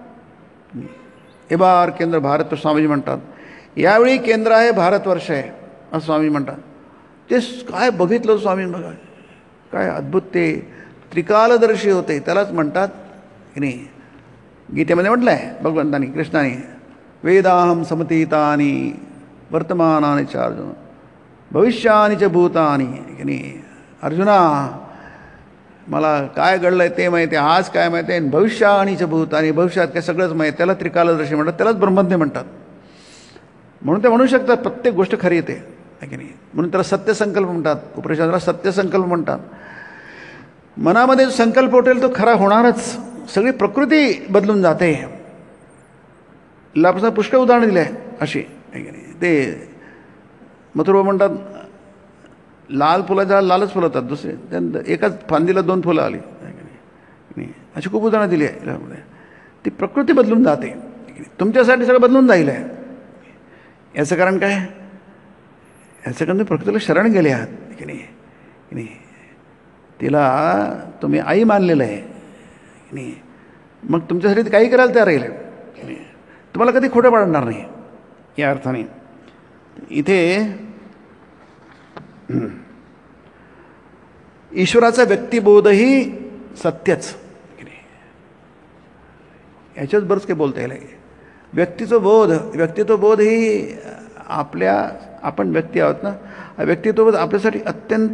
हे बार केंद्र भारत स्वामीजी म्हणतात. यावेळी केंद्र आहे भारतवर्ष आहे असं स्वामी म्हणतात. ते काय बघितलं स्वामी बघा, काय अद्भुत ते त्रिकालदर्शी होते, त्यालाच म्हणतात की नाही. गीतेमध्ये म्हटलं आहे भगवंतानी कृष्णाने, वेदाहम समतीतानी वर्तमानानि च अर्जुन भविष्यानि च भूतानि, की नाही. अर्जुना मला काय घडलं आहे ते माहिती आहे, आज काय माहिती आहे, भविष्यानि च भूतानि, भविष्यात काय सगळंच माहिती. त्याला त्रिकालदर्शी म्हणतात, त्यालाच ब्रह्मज्ञ म्हणतात. म्हणून ते म्हणू शकतात प्रत्येक गोष्ट खरी येते, आहे की नाही. म्हणून त्याला सत्यसंकल्प म्हणतात, उपनिषदाला सत्यसंकल्प म्हणतात. मनामध्ये जो संकल्प उठेल तो खरा होणारच. सगळी प्रकृती बदलून जाते. लापासून पुष्कळ उदाहरण दिले आहे अशी, आहे की नाही. ते मथुरा म्हणतात लाल फुलाच्या लालच फुलं होतात, दुसरे त्यानंतर एकाच फांदीला दोन फुलं आली, आहे की नाही. अशी खूप उदाहरणं दिली आहे. ती प्रकृती बदलून जाते, तुमच्यासाठी सगळं बदलून जाईल आहे. याचं कारण काय, याचं कारण तुम्ही प्रकृतीला शरण गेले आहात, की नाही. की नाही तिला तुम्ही आई मानलेलं आहे, की नाही. मग तुमच्यासाठी काही करायला तयार राहील, की नाही. तुम्हाला कधी खोटं पाडणार नाही. या अर्थाने इथे ईश्वराचा व्यक्तिबोधही सत्यच, की नाही. याच्याच बरंच काही बोलता येईल. व्यक्तीचं बोध व्यक्तित्वबोध ही आपल्या आपण व्यक्ती आहोत ना, व्यक्तित्वबोध आपल्यासाठी अत्यंत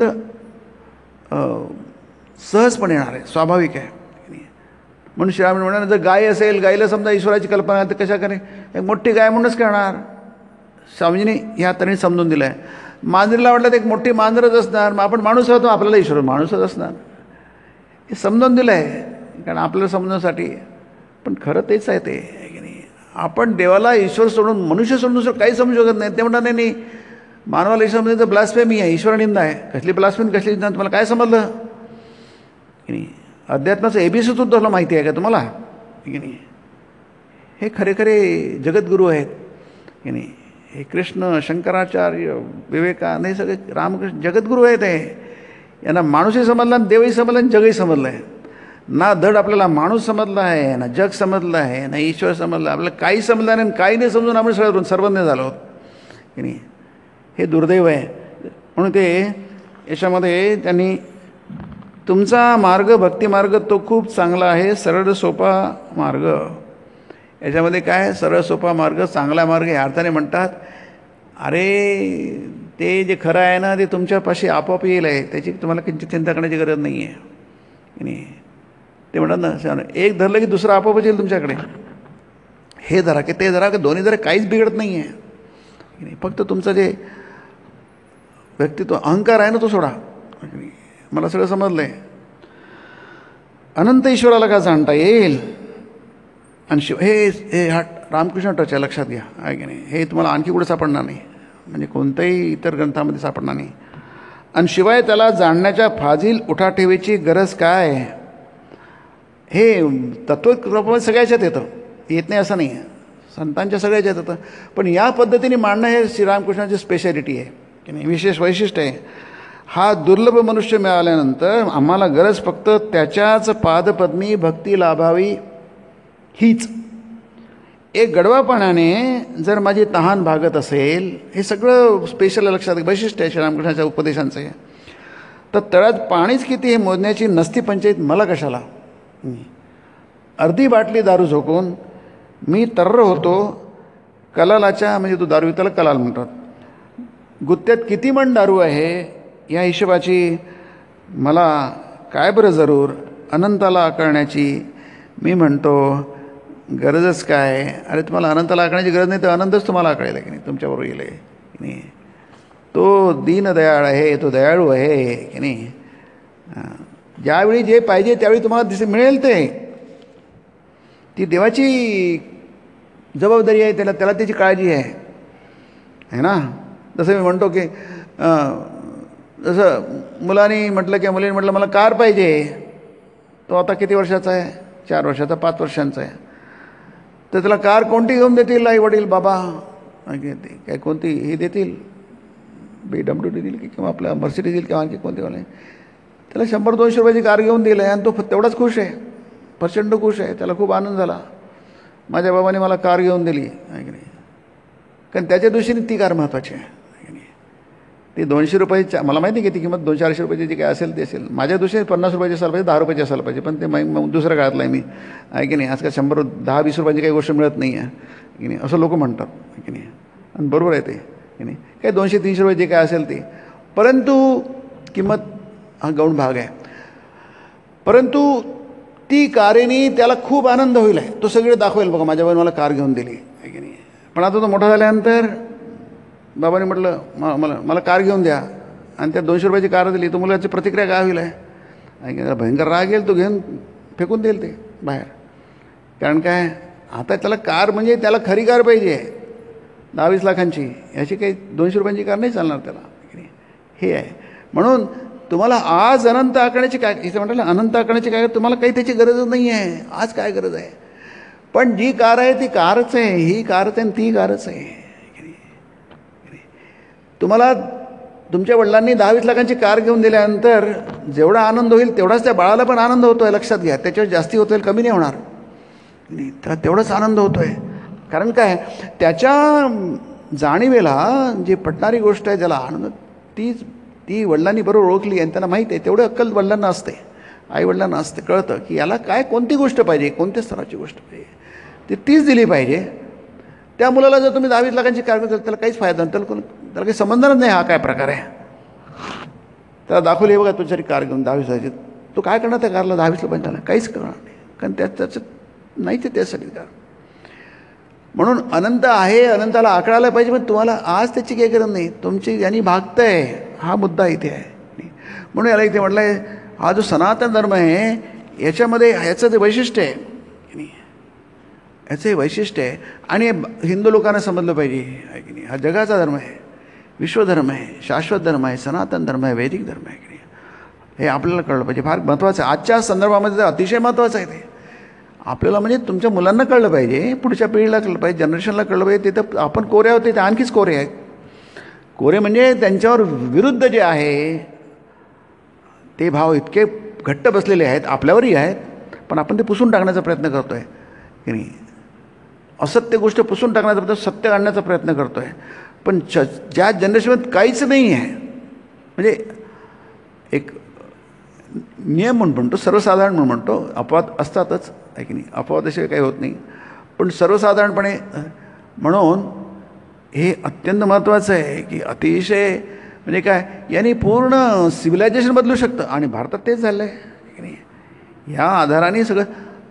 सहजपणे येणार आहे, स्वाभाविक आहे. म्हणून श्रीराम म्हणाले जर गाय असेल, गायीला समजा ईश्वराची कल्पना आहे तर कशा करे, एक मोठी गाय म्हणूनच करणार. स्वामीजीने ह्या तऱ्हेने समजून दिलं आहे. मांजरीला वाटलं तर एक मोठी मांजरच असणार, मग आपण माणूस आहोत, आपल्याला ईश्वर माणूसच असणार, हे समजून दिलं आहे कारण आपल्याला समजण्यासाठी. पण खरं तेच आहे ते, की नाही. आपण देवाला ईश्वर सोडून मनुष्य सोडून दुसरं काही समजू शकत नाही. ते म्हणतात नाही नाही मानवाला ईश्वर म्हणजे तर ब्लास्फेमी आहे, ईश्वर निंदा आहे. कसली ब्लास्फेमी कसली निंदा, तुम्हाला काय समजलं, की नाही. अध्यात्माचं एबीसी सुद्धा माहिती आहे का तुम्हाला, की नाही. हे खरे खरे जगद्गुरू आहेत, की नाही. हे कृष्ण, शंकराचार्य, विवेकानंद, हे सगळे रामकृष्ण जगद्गुरू आहेत. हे यांना माणूसही समजला, देवही समजला आणि जगही समजलं आहे. ना धड आपल्याला माणूस समजला आहे, ना जग समजलं आहे, ना ईश्वर समजला. आपल्याला काही समजलं नाही, काही नाही समजून आपण सगळं सर्वज्ञ झालो आहोत, की नाही. हे दुर्दैव आहे. म्हणून ते याच्यामध्ये त्यांनी तुमचा मार्ग भक्तिमार्ग तो खूप चांगला आहे, सरळ सोपा मार्ग. याच्यामध्ये काय सरळ सोपा मार्ग, चांगला मार्ग या अर्थाने म्हणतात. अरे ते जे खरं आहे ना ते तुमच्यापाशी आपोआप येईल आहे, त्याची तुम्हाला किंचित चिंता करण्याची गरज नाही आहे, की नाही. ते म्हणतात ना एक धरलं की दुसरं आपोआपच येईल तुमच्याकडे, हे धरा की ते धरा की दोन्ही जरा काहीच बिघडत नाही आहे. फक्त तुमचं जे व्यक्तित्व अहंकार आहे ना तो सोडा. मला सगळं समजलं आहे. अनंत ईश्वराला का जाणता येईल आणि शिव हे हे हा रामकृष्ण टच आहे, लक्षात घ्या, आहे की नाही. हे तुम्हाला आणखी कुठे सापडणार नाही, म्हणजे कोणत्याही इतर ग्रंथामध्ये सापडणार नाही. आणि शिवाय त्याला जाणण्याच्या फाजील उठाठेवीची गरज काय. हे तत्त्वप्रमाणे सगळ्याच्यात येतं, येत नाही असं नाही आहे, संतांच्या सगळ्याच्यात येतं. पण या पद्धतीने मांडणं हे श्रीरामकृष्णाची स्पेशालिटी आहे की नाही, विशेष वैशिष्ट्य आहे. हा दुर्लभ मनुष्य मिळाल्यानंतर आम्हाला गरज फक्त त्याच्याच पादपद्मी भक्ती लाभावी हीच. एक गडवापणाने जर माझी तहान भागत असेल, हे सगळं स्पेशल लक्षात वैशिष्ट्य आहे श्रीरामकृष्णाच्या उपदेशांचं आहे. तर तळ्यात पाणीच किती हे मोजण्याची नसती पंचायत मला कशाला. अर्धी बाटली दारू झोकून मी तर्र होतो कलालाच्या, म्हणजे तो दारू त्याला कलाल म्हणतात, गुत्त्यात किती मण दारू आहे या हिशोबाची मला काय बरं जरूर. अनंताला आकळण्याची मी म्हणतो गरजच काय. अरे तुम्हाला अनंताला आकळण्याची गरज नाही तर अनंतच तुम्हाला आकळेल की नाही, तुमच्याबरोबर येईल की नाही. तो दीनदयाळ आहे, तो दयाळू आहे की नाही. ज्यावेळी जे पाहिजे त्यावेळी तुम्हाला दिसे मिळेल ते. ती देवाची जबाबदारी आहे, त्याला त्याला त्याची काळजी आहे है ना. जसं मी म्हणतो की जसं मुलांनी म्हटलं की मुलीने म्हटलं मला कार पाहिजे, तो आता किती वर्षाचा आहे, चार वर्षाचा पाच वर्षांचा आहे. तर त्याला कार कोणती घेऊन देतील आई वडील बाबा, काय कोणती हे देतील, बी डब्ल्यू डी देईल की किंवा आपल्या मर्सिडीज देईल किंवा आणखी कोणते वाले. त्याला शंभर दोनशे रुपयाची कार घेऊन दिलं आहे आणि तो तेवढाच खुश आहे, प्रचंड खुश आहे, त्याला खूप आनंद झाला. माझ्या बाबाने मला कार घेऊन दिली आहे की नाही. कारण त्याच्या दृष्टीने ती कार महत्त्वाची आहे की नाही. ती दोनशे रुपयाची मला माहिती आहे की ती किंमत दोनशे चारशे रुपयाची जी काय असेल ती असेल. माझ्या दृष्टीने पन्नास रुपयाची असायला पाहिजे, दहा रुपयाची असायला पाहिजे, पण ते मग दुसऱ्या काळातलं आहे मी आहे की नाही. आजकाल शंभर दहा वीस रुपयाची काही गोष्ट मिळत नाही आहे की नाही, असं लोक म्हणतात की नाही. आणि बरोबर आहे ते की नाही. काही दोनशे तीनशे रुपये जे काय असेल ती, परंतु किंमत हा गौण भाग आहे. परंतु ती कारेनी त्याला खूप आनंद होईल आहे, तो सगळे दाखवेल बघा माझ्या मला कार घेऊन दिली आहे की नाही. पण आता तो मोठा झाल्यानंतर बाबाने म्हटलं म मला मला कार घेऊन द्या आणि त्या दोनशे रुपयाची कार दिली, तो मुलाची प्रतिक्रिया काय होईल आहे की भयंकर राग येईल, तो घेऊन फेकून देईल ते बाहेर. कारण काय आता त्याला कार म्हणजे त्याला खरी कार पाहिजे दहा वीस लाखांची, याची काही दोनशे रुपयांची कार नाही चालणार त्याला की नाही. हे आहे. म्हणून तुम्हाला आज अनंत आकण्याची काय इथे म्हटलं अनंत आकण्याची काय तुम्हाला काही त्याची गरजच नाही आहे. आज काय गरज आहे. पण जी कार आहे ती कारच आहे, ही कारच आहे आणि ती कारच आहे. तुम्हाला तुमच्या वडिलांनी दहा वीस लाखांची कार घेऊन दिल्यानंतर जेवढा आनंद होईल तेवढाच त्या बाळाला पण आनंद होतो आहे, लक्षात घ्या. त्याच्यावर जास्ती होत कमी नाही होणार नाही, त्याला तेवढाच आनंद होतो आहे. कारण काय त्याच्या जाणीवेला जी पटणारी गोष्ट आहे ज्याला आनंद, तीच ती वडिलांनी बरोबर ओळखली आणि त्यांना माहीत आहे. तेवढं अक्कल वडिलांना असते, आईवडिलांना असते, कळतं की याला काय कोणती गोष्ट पाहिजे, कोणत्या स्तराची गोष्ट पाहिजे, ती तीच दिली पाहिजे. त्या मुलाला जर तुम्ही दहावीस लाखांची कार देताल त्याला काहीच फायदा नाही, त्याला त्याला काही संबंधच नाही हा काय प्रकार आहे. त्याला दाखवली बघा तुझ्यासाठी कार घेऊन दहावीस लाखाची, तो काय करणार त्या कारला दहावीस रुपयांना, काहीच करणार नाही. कारण त्या त्याचं नाही ते त्यासाठी कार. म्हणून अनंत आहे, अनंताला आकळायला पाहिजे, पण तुम्हाला आज त्याची काही गरज नाही. तुमची यांनी भागतं आहे, हा मुद्दा इथे आहे. म्हणून याला इथे म्हटलं आहे हा जो सनातन धर्म आहे याच्यामध्ये ह्याचं जे वैशिष्ट्य आहे की नाही, याचं हे वैशिष्ट्य आहे. आणि हिंदू लोकांना समजलं पाहिजे आहे की नाही. हा जगाचा धर्म आहे, विश्वधर्म आहे, शाश्वत धर्म आहे, सनातन धर्म आहे, वैदिक धर्म आहे की नाही. हे आपल्याला कळलं पाहिजे, फार महत्त्वाचं आहे. आजच्या संदर्भामध्ये तर अतिशय महत्त्वाचं आहे ते. आपल्याला म्हणजे तुमच्या मुलांना कळलं पाहिजे, पुढच्या पिढीला कळलं पाहिजे, जनरेशनला कळलं पाहिजे. तिथं आपण कोरे होते ते आणखीच कोरे आहेत. कोरे म्हणजे त्यांच्यावर विरुद्ध जे आहे ते भाव इतके घट्ट बसलेले आहेत, आपल्यावरही आहेत, पण आपण ते पुसून टाकण्याचा प्रयत्न करतो आहे की नाही. असत्य गोष्ट पुसून टाकण्याचा प्रयत्न, सत्य आणण्याचा प्रयत्न करतो आहे. पण च ज्या जनरेशनमध्ये काहीच नाही आहे, म्हणजे एक नियम म्हणून म्हणतो, सर्वसाधारण म्हणून म्हणतो, अपवाद असतातच आहे की नाही, अपवादाशिवाय काही होत नाही, पण सर्वसाधारणपणे म्हणून हे अत्यंत महत्त्वाचं आहे की अतिशय म्हणजे काय यांनी पूर्ण सिव्हिलायझेशन बदलू शकतं. आणि भारतात तेच झालं आहे की नाही. ह्या आधाराने सगळं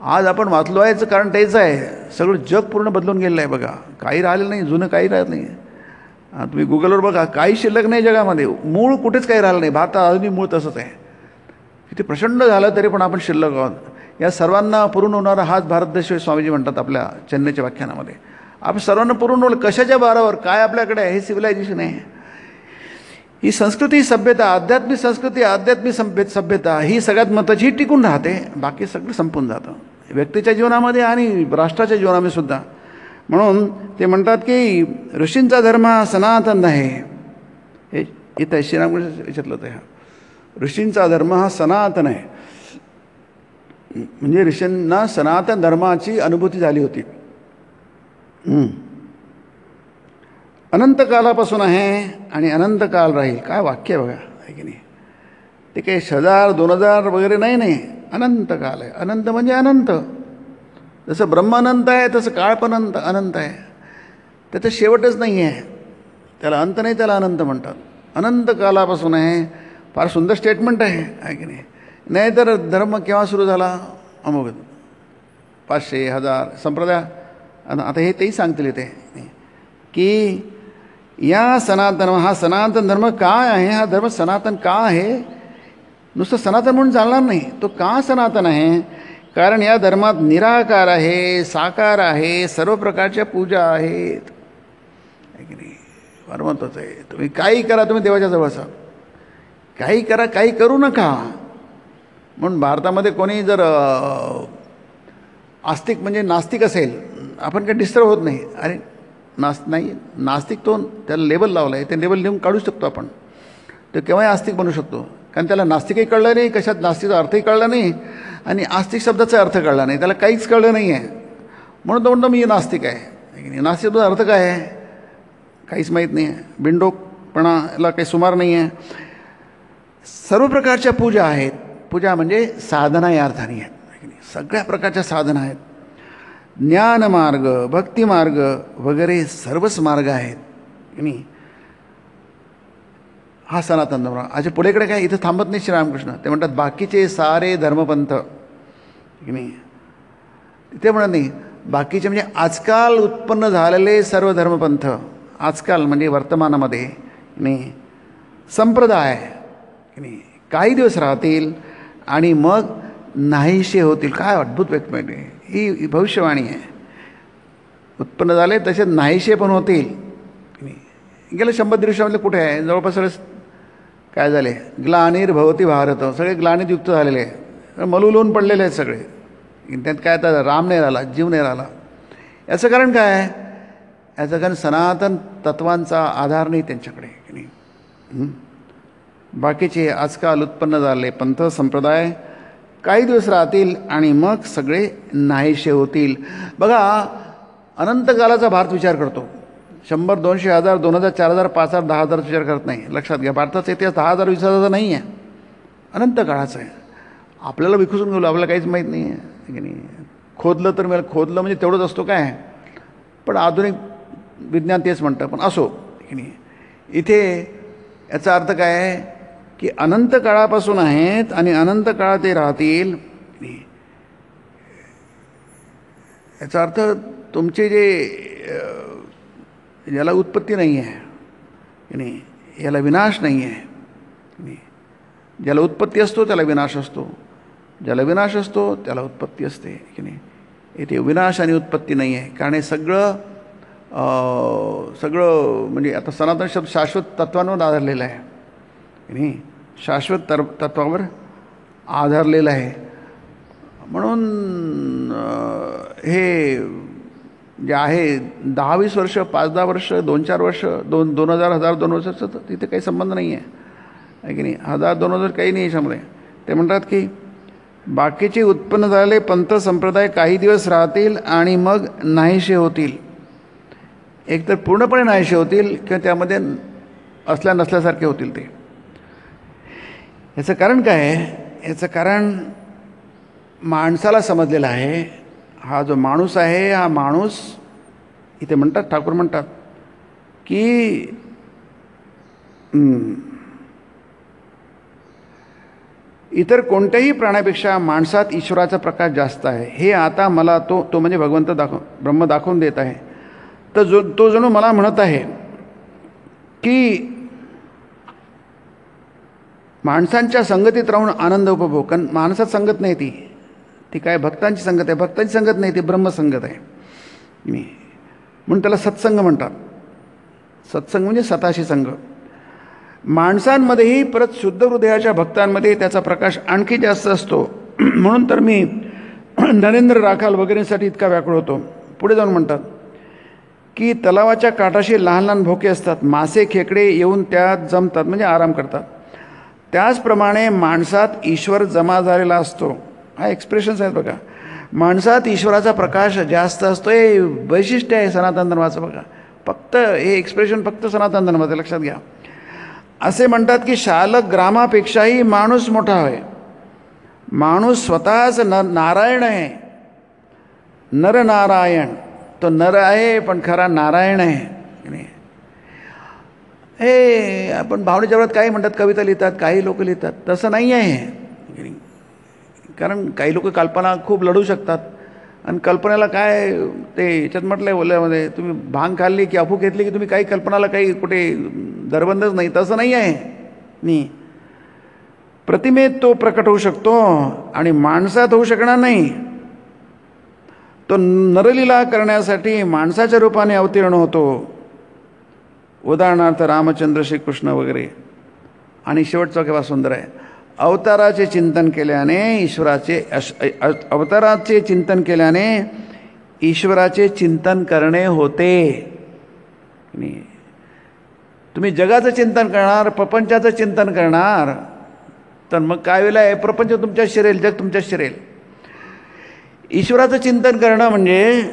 आज आपण वाचलो आहे याचं कारण तेच आहे, सगळं जग पूर्ण बदलून गेलेलं आहे बघा. काही राहिलं नाही, जुनं काही राहत नाही. तुम्ही गुगलवर बघा, काही शिल्लक नाही जगामध्ये, मूळ कुठेच काही राहिलं नाही. भारतात अजूनही मूळ तसंच आहे. किती प्रचंड झालं तरी पण आपण शिल्लक आहोत. या सर्वांना पुरून होणारा हाच भारत देश स्वामीजी म्हणतात आपल्या चेन्नईच्या व्याख्यानामध्ये. आपण सर्वांना पुरून होईल कशाच्या भारावर? काय आपल्याकडे आहे? हे सिव्हिलायझेशन आहे. ही संस्कृती, सभ्यता, आध्यात्मिक संस्कृती, आध्यात्मिक सभ्य सभ्यता ही सगळ्यात महत्त्वाची, ही टिकून राहते. बाकी सगळं संपून जातं व्यक्तीच्या जीवनामध्ये आणि राष्ट्राच्या जीवनामध्ये सुद्धा. म्हणून ते म्हणतात की ऋषींचा धर्म हा सनातन आहे. हे इथं श्रीरामकृष्ण याच्यातलं ते, ऋषींचा धर्म हा सनातन आहे. म्हणजे ऋषींना सनातन धर्माची अनुभूती झाली होती. अनंत कालापासून आहे आणि अनंत काल राहील. काय वाक्य बघा, आहे की नाही? ते काही हजार दोन हजार वगैरे नाही, नाही, अनंत काल आहे. अनंत म्हणजे अनंत. जसं ब्रह्म अनंत आहे तसं काळ पण अनंत अनंत आहे. त्याचं शेवटच नाही आहे. त्याला अंत नाही, त्याला अनंत म्हणतात. अनंत कालापासून आहे. फार सुंदर स्टेटमेंट आहे, आहे की नाही? नाहीतर धर्म केव्हा सुरू झाला? अमोघ पाचशे हजार संप्रदाय. आता हे तेही सांगतील ते की या सनातन, हा सनातन धर्म काय आहे? हा धर्म सनातन का आहे? नुसतं सनातन म्हणून चालणार नाही. तो का सनातन आहे? कारण या धर्मात निराकार आहे, साकार आहे, सर्व प्रकारच्या पूजा आहेत. आहे की नाही? फार महत्त्वाचं आहे. तुम्ही काही करा, तुम्ही देवाच्या जवळ असा. काही करा, काही करू नका. म्हणून भारतामध्ये कोणी जर आस्तिक म्हणजे नास्तिक असेल, आपण काही डिस्टर्ब होत नाही. अरे नास नाही नास्तिक, तो त्याला लेबल लावलं आहे, ते लेबल लिहून काढू शकतो आपण. तो केव्हाही आस्तिक बनू शकतो. कारण त्याला नास्तिकही कळलं नाही, कशात नास्तिकचा अर्थही कळला नाही आणि आस्तिक शब्दाचा अर्थ कळला नाही, त्याला काहीच कळलं नाही आहे. म्हणून तो म्हणतो मी नास्तिक आहे. नास्तिक शब्दाचा अर्थ काय आहे? काहीच माहीत नाही आहे. बिंडोकपणाला काही सुमार नाही आहे. सर्व प्रकारच्या पूजा आहेत. पूजा म्हणजे साधना या अर्थाने आहेत. सगळ्या प्रकारच्या साधना आहेत. ज्ञानमार्ग, भक्तिमार्ग वगैरे सर्वच मार्ग आहेत की नाही. हा सनातन धर्म. अच्छा पुढेकडे काय इथं थांबत नाही श्रीरामकृष्ण. ते म्हणतात बाकीचे सारे धर्मपंथ की नाही. तिथे म्हणत नाही बाकीचे म्हणजे आजकाल उत्पन्न झालेले सर्व धर्मपंथ, आजकाल म्हणजे वर्तमानामध्ये नाही, संप्रदाय की नाही काही दिवस राहतील आणि मग नाहीसे होतील. काय अद्भुत व्यक्त आहे ही भविष्यवाणी आहे. उत्पन्न झाले तसे नाहीसे पण होतील की नाही. गेल्या शंभर दिवसामधले कुठे आहे? जवळपास सगळे काय झाले? ग्लानीर भवती भारत, सगळे ग्लानीत युक्त झालेले आहे, मलूलून पडलेले आहेत सगळे. त्यात काय आता राम नाही राहिला, जीव नाही राहिला. याचं कारण काय आहे? याचं कारण सनातन तत्वांचा आधार नाही त्यांच्याकडे की नाही. बाकीचे आजकाल उत्पन्न झाले पंथ संप्रदाय काही दिवस राहतील आणि मग सगळे नाहीसे होतील. बघा अनंत कालाचा भारत विचार करतो. शंभर दोनशे हजार दोन हजार चार हजार पाच हजार दहा हजारचा विचार करत नाही. लक्षात घ्या भारताचा इतिहास दहा हजार वीस हजारचा नाही आहे, अनंत काळाचा आहे. आपल्याला विखुसून गेलो, आपल्याला काहीच माहीत नाही आहे की नाही. खोदलं तर मला खोदलं म्हणजे तेवढंच असतो काय, पण आधुनिक विज्ञान तेच म्हणतं. पण असो की नाही. इथे याचा अर्थ काय आहे की अनंत काळापासून आहेत आणि अनंत काळ ते राहतील. याचा अर्थ तुमचे जे याला उत्पत्ती नाही आहे की नाही, याला विनाश नाही आहे की नाही. ज्याला उत्पत्ती असतो त्याला विनाश असतो, ज्याला विनाश असतो त्याला उत्पत्ती असते की नाही. इथे विनाश आणि उत्पत्ती नाही आहे. कारण हे सगळं सगळं म्हणजे आता सनातन शब्द शाश्वत तत्वांवर आधारलेलं आहे की नाही. शाश्वत तर तत्वावर आधारलेलं आहे. म्हणून हे जे आहे दहा वीस वर्ष, पाच दहा वर्ष, दोन चार वर्ष, दोन दोन हजार हजार दोन वर्षाचं तर तिथे काही संबंध नाही आहे की नाही. हजार दोन हजार काही नाही याच्यामध्ये. ते म्हणतात की बाकीचे उत्पन्न झालेले पंथ संप्रदाय काही दिवस राहतील आणि मग नाहीसे होतील. एकतर पूर्णपणे नाहीसे होतील किंवा त्यामध्ये असल्या नसल्यासारखे होतील. ते याचं कारण काय आहे? याचं कारण माणसाला समजलेलं आहे. हा जो माणूस आहे, हा माणूस इथे म्हणतात, ठाकूर म्हणतात की इतर कोणत्याही प्राण्यापेक्षा माणसात ईश्वराचा प्रकाश जास्त आहे, हे आता मला तो तो म्हणजे भगवंत दाखव ब्रह्म दाखवून देत आहे. तर जो तो जणू मला म्हणत आहे की माणसांच्या संगतीत राहून आनंद उपभोग. कारण माणसात संगत नाही, ती ती काय भक्तांची संगत आहे. भक्तांची संगत नाही, ती ब्रह्मसंगत आहे. मी म्हणून त्याला सत्संग म्हणतात. सत्संग म्हणजे स्वतःशी संग. माणसांमध्येही परत शुद्ध हृदयाच्या भक्तांमध्ये त्याचा प्रकाश आणखी जास्त असतो. म्हणून तर मी नरेंद्र राखाल वगैरेंसाठी इतका व्याकुळ होतो. पुढे जाऊन म्हणतात की तलावाच्या काठाशी लहान लहान भोके असतात, मासे खेकडे येऊन त्यात जमतात म्हणजे आराम करतात. त्याचप्रमाणे माणसात ईश्वर जमा झालेला असतो. हा एक्सप्रेशन्स आहेत बघा. माणसात ईश्वराचा प्रकाश जास्त असतो, हे वैशिष्ट्य आहे सनातन धर्माचं. बघा, फक्त हे एक्सप्रेशन फक्त सनातन धर्माचं लक्षात घ्या. असे म्हणतात की शालक ग्रामापेक्षाही माणूस मोठा आहे. माणूस स्वतःच न नारायण आहे. नरनारायण. तो नर आहे पण खरा नारायण आहे. हे आपण भावनेच्या वरात काही म्हणतात, कविता लिहितात, काही लोक लिहितात. तसं नाही आहे. कारण काही लोक कल्पना खूप लढू शकतात आणि कल्पनेला काय ते याच्यात म्हटलं आहे बोलल्यामध्ये, तुम्ही भांग खाल्ली की अफू घेतली की तुम्ही काही कल्पनाला काही कुठे दरबंदच नाही. तसं नाही आहे. नाही, प्रतिमेत तो प्रकट होऊ शकतो आणि माणसात होऊ शकणार नाही. तो नरलीला करण्यासाठी माणसाच्या रूपाने अवतीर्ण होतो. उदाहरणार्थ रामचंद्र श्रीकृष्ण वगैरे. आणि शेवटचा केव्हा सुंदर आहे, अवताराचे चिंतन केल्याने ईश्वराचे अवताराचे चिंतन केल्याने ईश्वराचे चिंतन करणे होते. तुम्ही जगाचं चिंतन करणार, प्रपंचाचं चिंतन करणार, तर मग काय वेळेला आहे, प्रपंच तुमच्या शिरेल, जग तुमच्या शिरेल. ईश्वराचं चिंतन करणं म्हणजे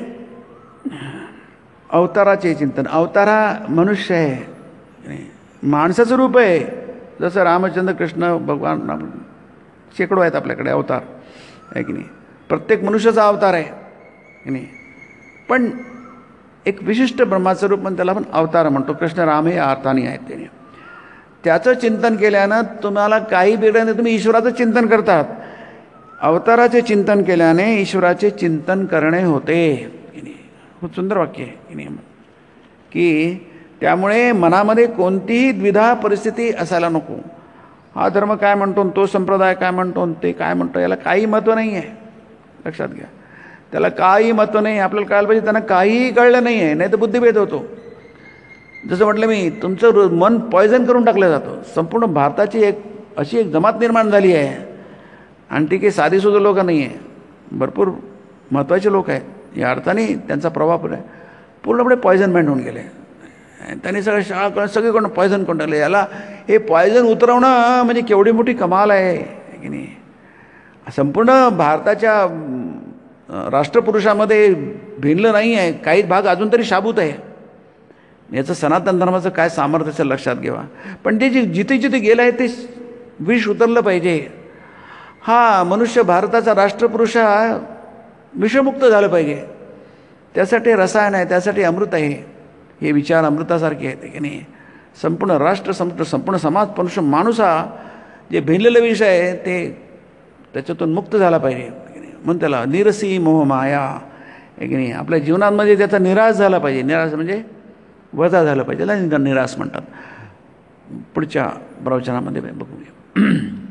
अवताराचे चिंतन. अवतारा मनुष्य आहे, माणसाचं रूप आहे. जसं रामचंद्र कृष्ण भगवान शेकडो आहेत आपल्याकडे अवतार आहे की नाही. प्रत्येक मनुष्याचा अवतार आहे की नाही. पण एक विशिष्ट ब्रह्माचं रूप म्हणून त्याला आपण अवतार म्हणतो. कृष्ण राम हे अर्थाने आहेत. त्याने त्याचं चिंतन केल्यानं तुम्हाला काही बिघडत नाही, तुम्ही ईश्वराचं चिंतन करतात. अवताराचे चिंतन केल्याने ईश्वराचे चिंतन करणे होते. खूप सुंदर वाक्य आहे की नाही. की त्यामुळे मनामध्ये कोणतीही द्विधा परिस्थिती असायला नको. हा धर्म काय म्हणतो, तो संप्रदाय काय म्हणतो, ते काय म्हणतो, याला काही महत्त्व नाही आहे. लक्षात घ्या, त्याला काही महत्त्व नाही. आपल्याला कळायला पाहिजे त्यांना काहीही कळलं नाही आहे, नाही तर बुद्धिभेद होतो. जसं म्हटलं मी, तुमचं मन पॉयझन करून टाकलं जातं. संपूर्ण भारताची एक अशी एक जमात निर्माण झाली आहे आणि ती काही साधीसुद्धा लोक नाही आहे, भरपूर महत्त्वाचे लोक आहेत. या अर्थाने त्यांचा प्रभाव पूर्णपणे पॉयझन मॅन होऊन गेले. त्यांनी सगळं शाळा सगळीकडून पॉयझन करून टाकले. याला हे पॉयझन उतरवणं म्हणजे केवढी मोठी कमाल आहे की नाही. संपूर्ण भारताच्या राष्ट्रपुरुषामध्ये भिनलं नाही आहे. काही भाग अजून तरी शाबूत आहे. याचं सनातन धर्माचं काय सामर्थ्य असेल लक्षात घ्यावा. पण ते जे जिथे जिथे गेलं आहे ते विष उतरलं पाहिजे. हा मनुष्य भारताचा राष्ट्रपुरुष हा विषमुक्त झालं पाहिजे. त्यासाठी रसायन आहे, त्यासाठी अमृत आहे. हे विचार अमृतासारखे आहेत की नाही. संपूर्ण राष्ट्र संपूर्ण संपूर्ण समाज मनुष्य माणूस हा जे भिनलेलं विष आहे ते त्याच्यातून मुक्त झाला पाहिजे. म्हणून त्याला निरसी मोह माया आहे की नाही. आपल्या जीवनामध्ये त्याचा निराश झाला पाहिजे. निराश म्हणजे वजा झालं पाहिजे, त्याला निराश म्हणतात. पुढच्या प्रवचनामध्ये बघूया.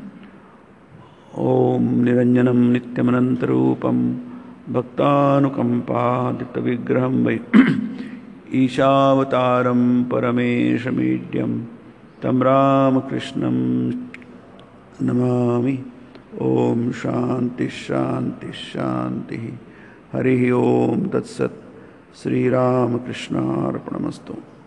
ओम निरंजनम नित्यमनंतरूपम भक्तानुकंपादितविग्रहं वै ईशावतारं परमेशमीड्यं तं रामकृष्णं नमामि. ओम शांति शांति शांति. हरि ओम तत्सत्. श्रीरामकृष्णार्पणमस्तु.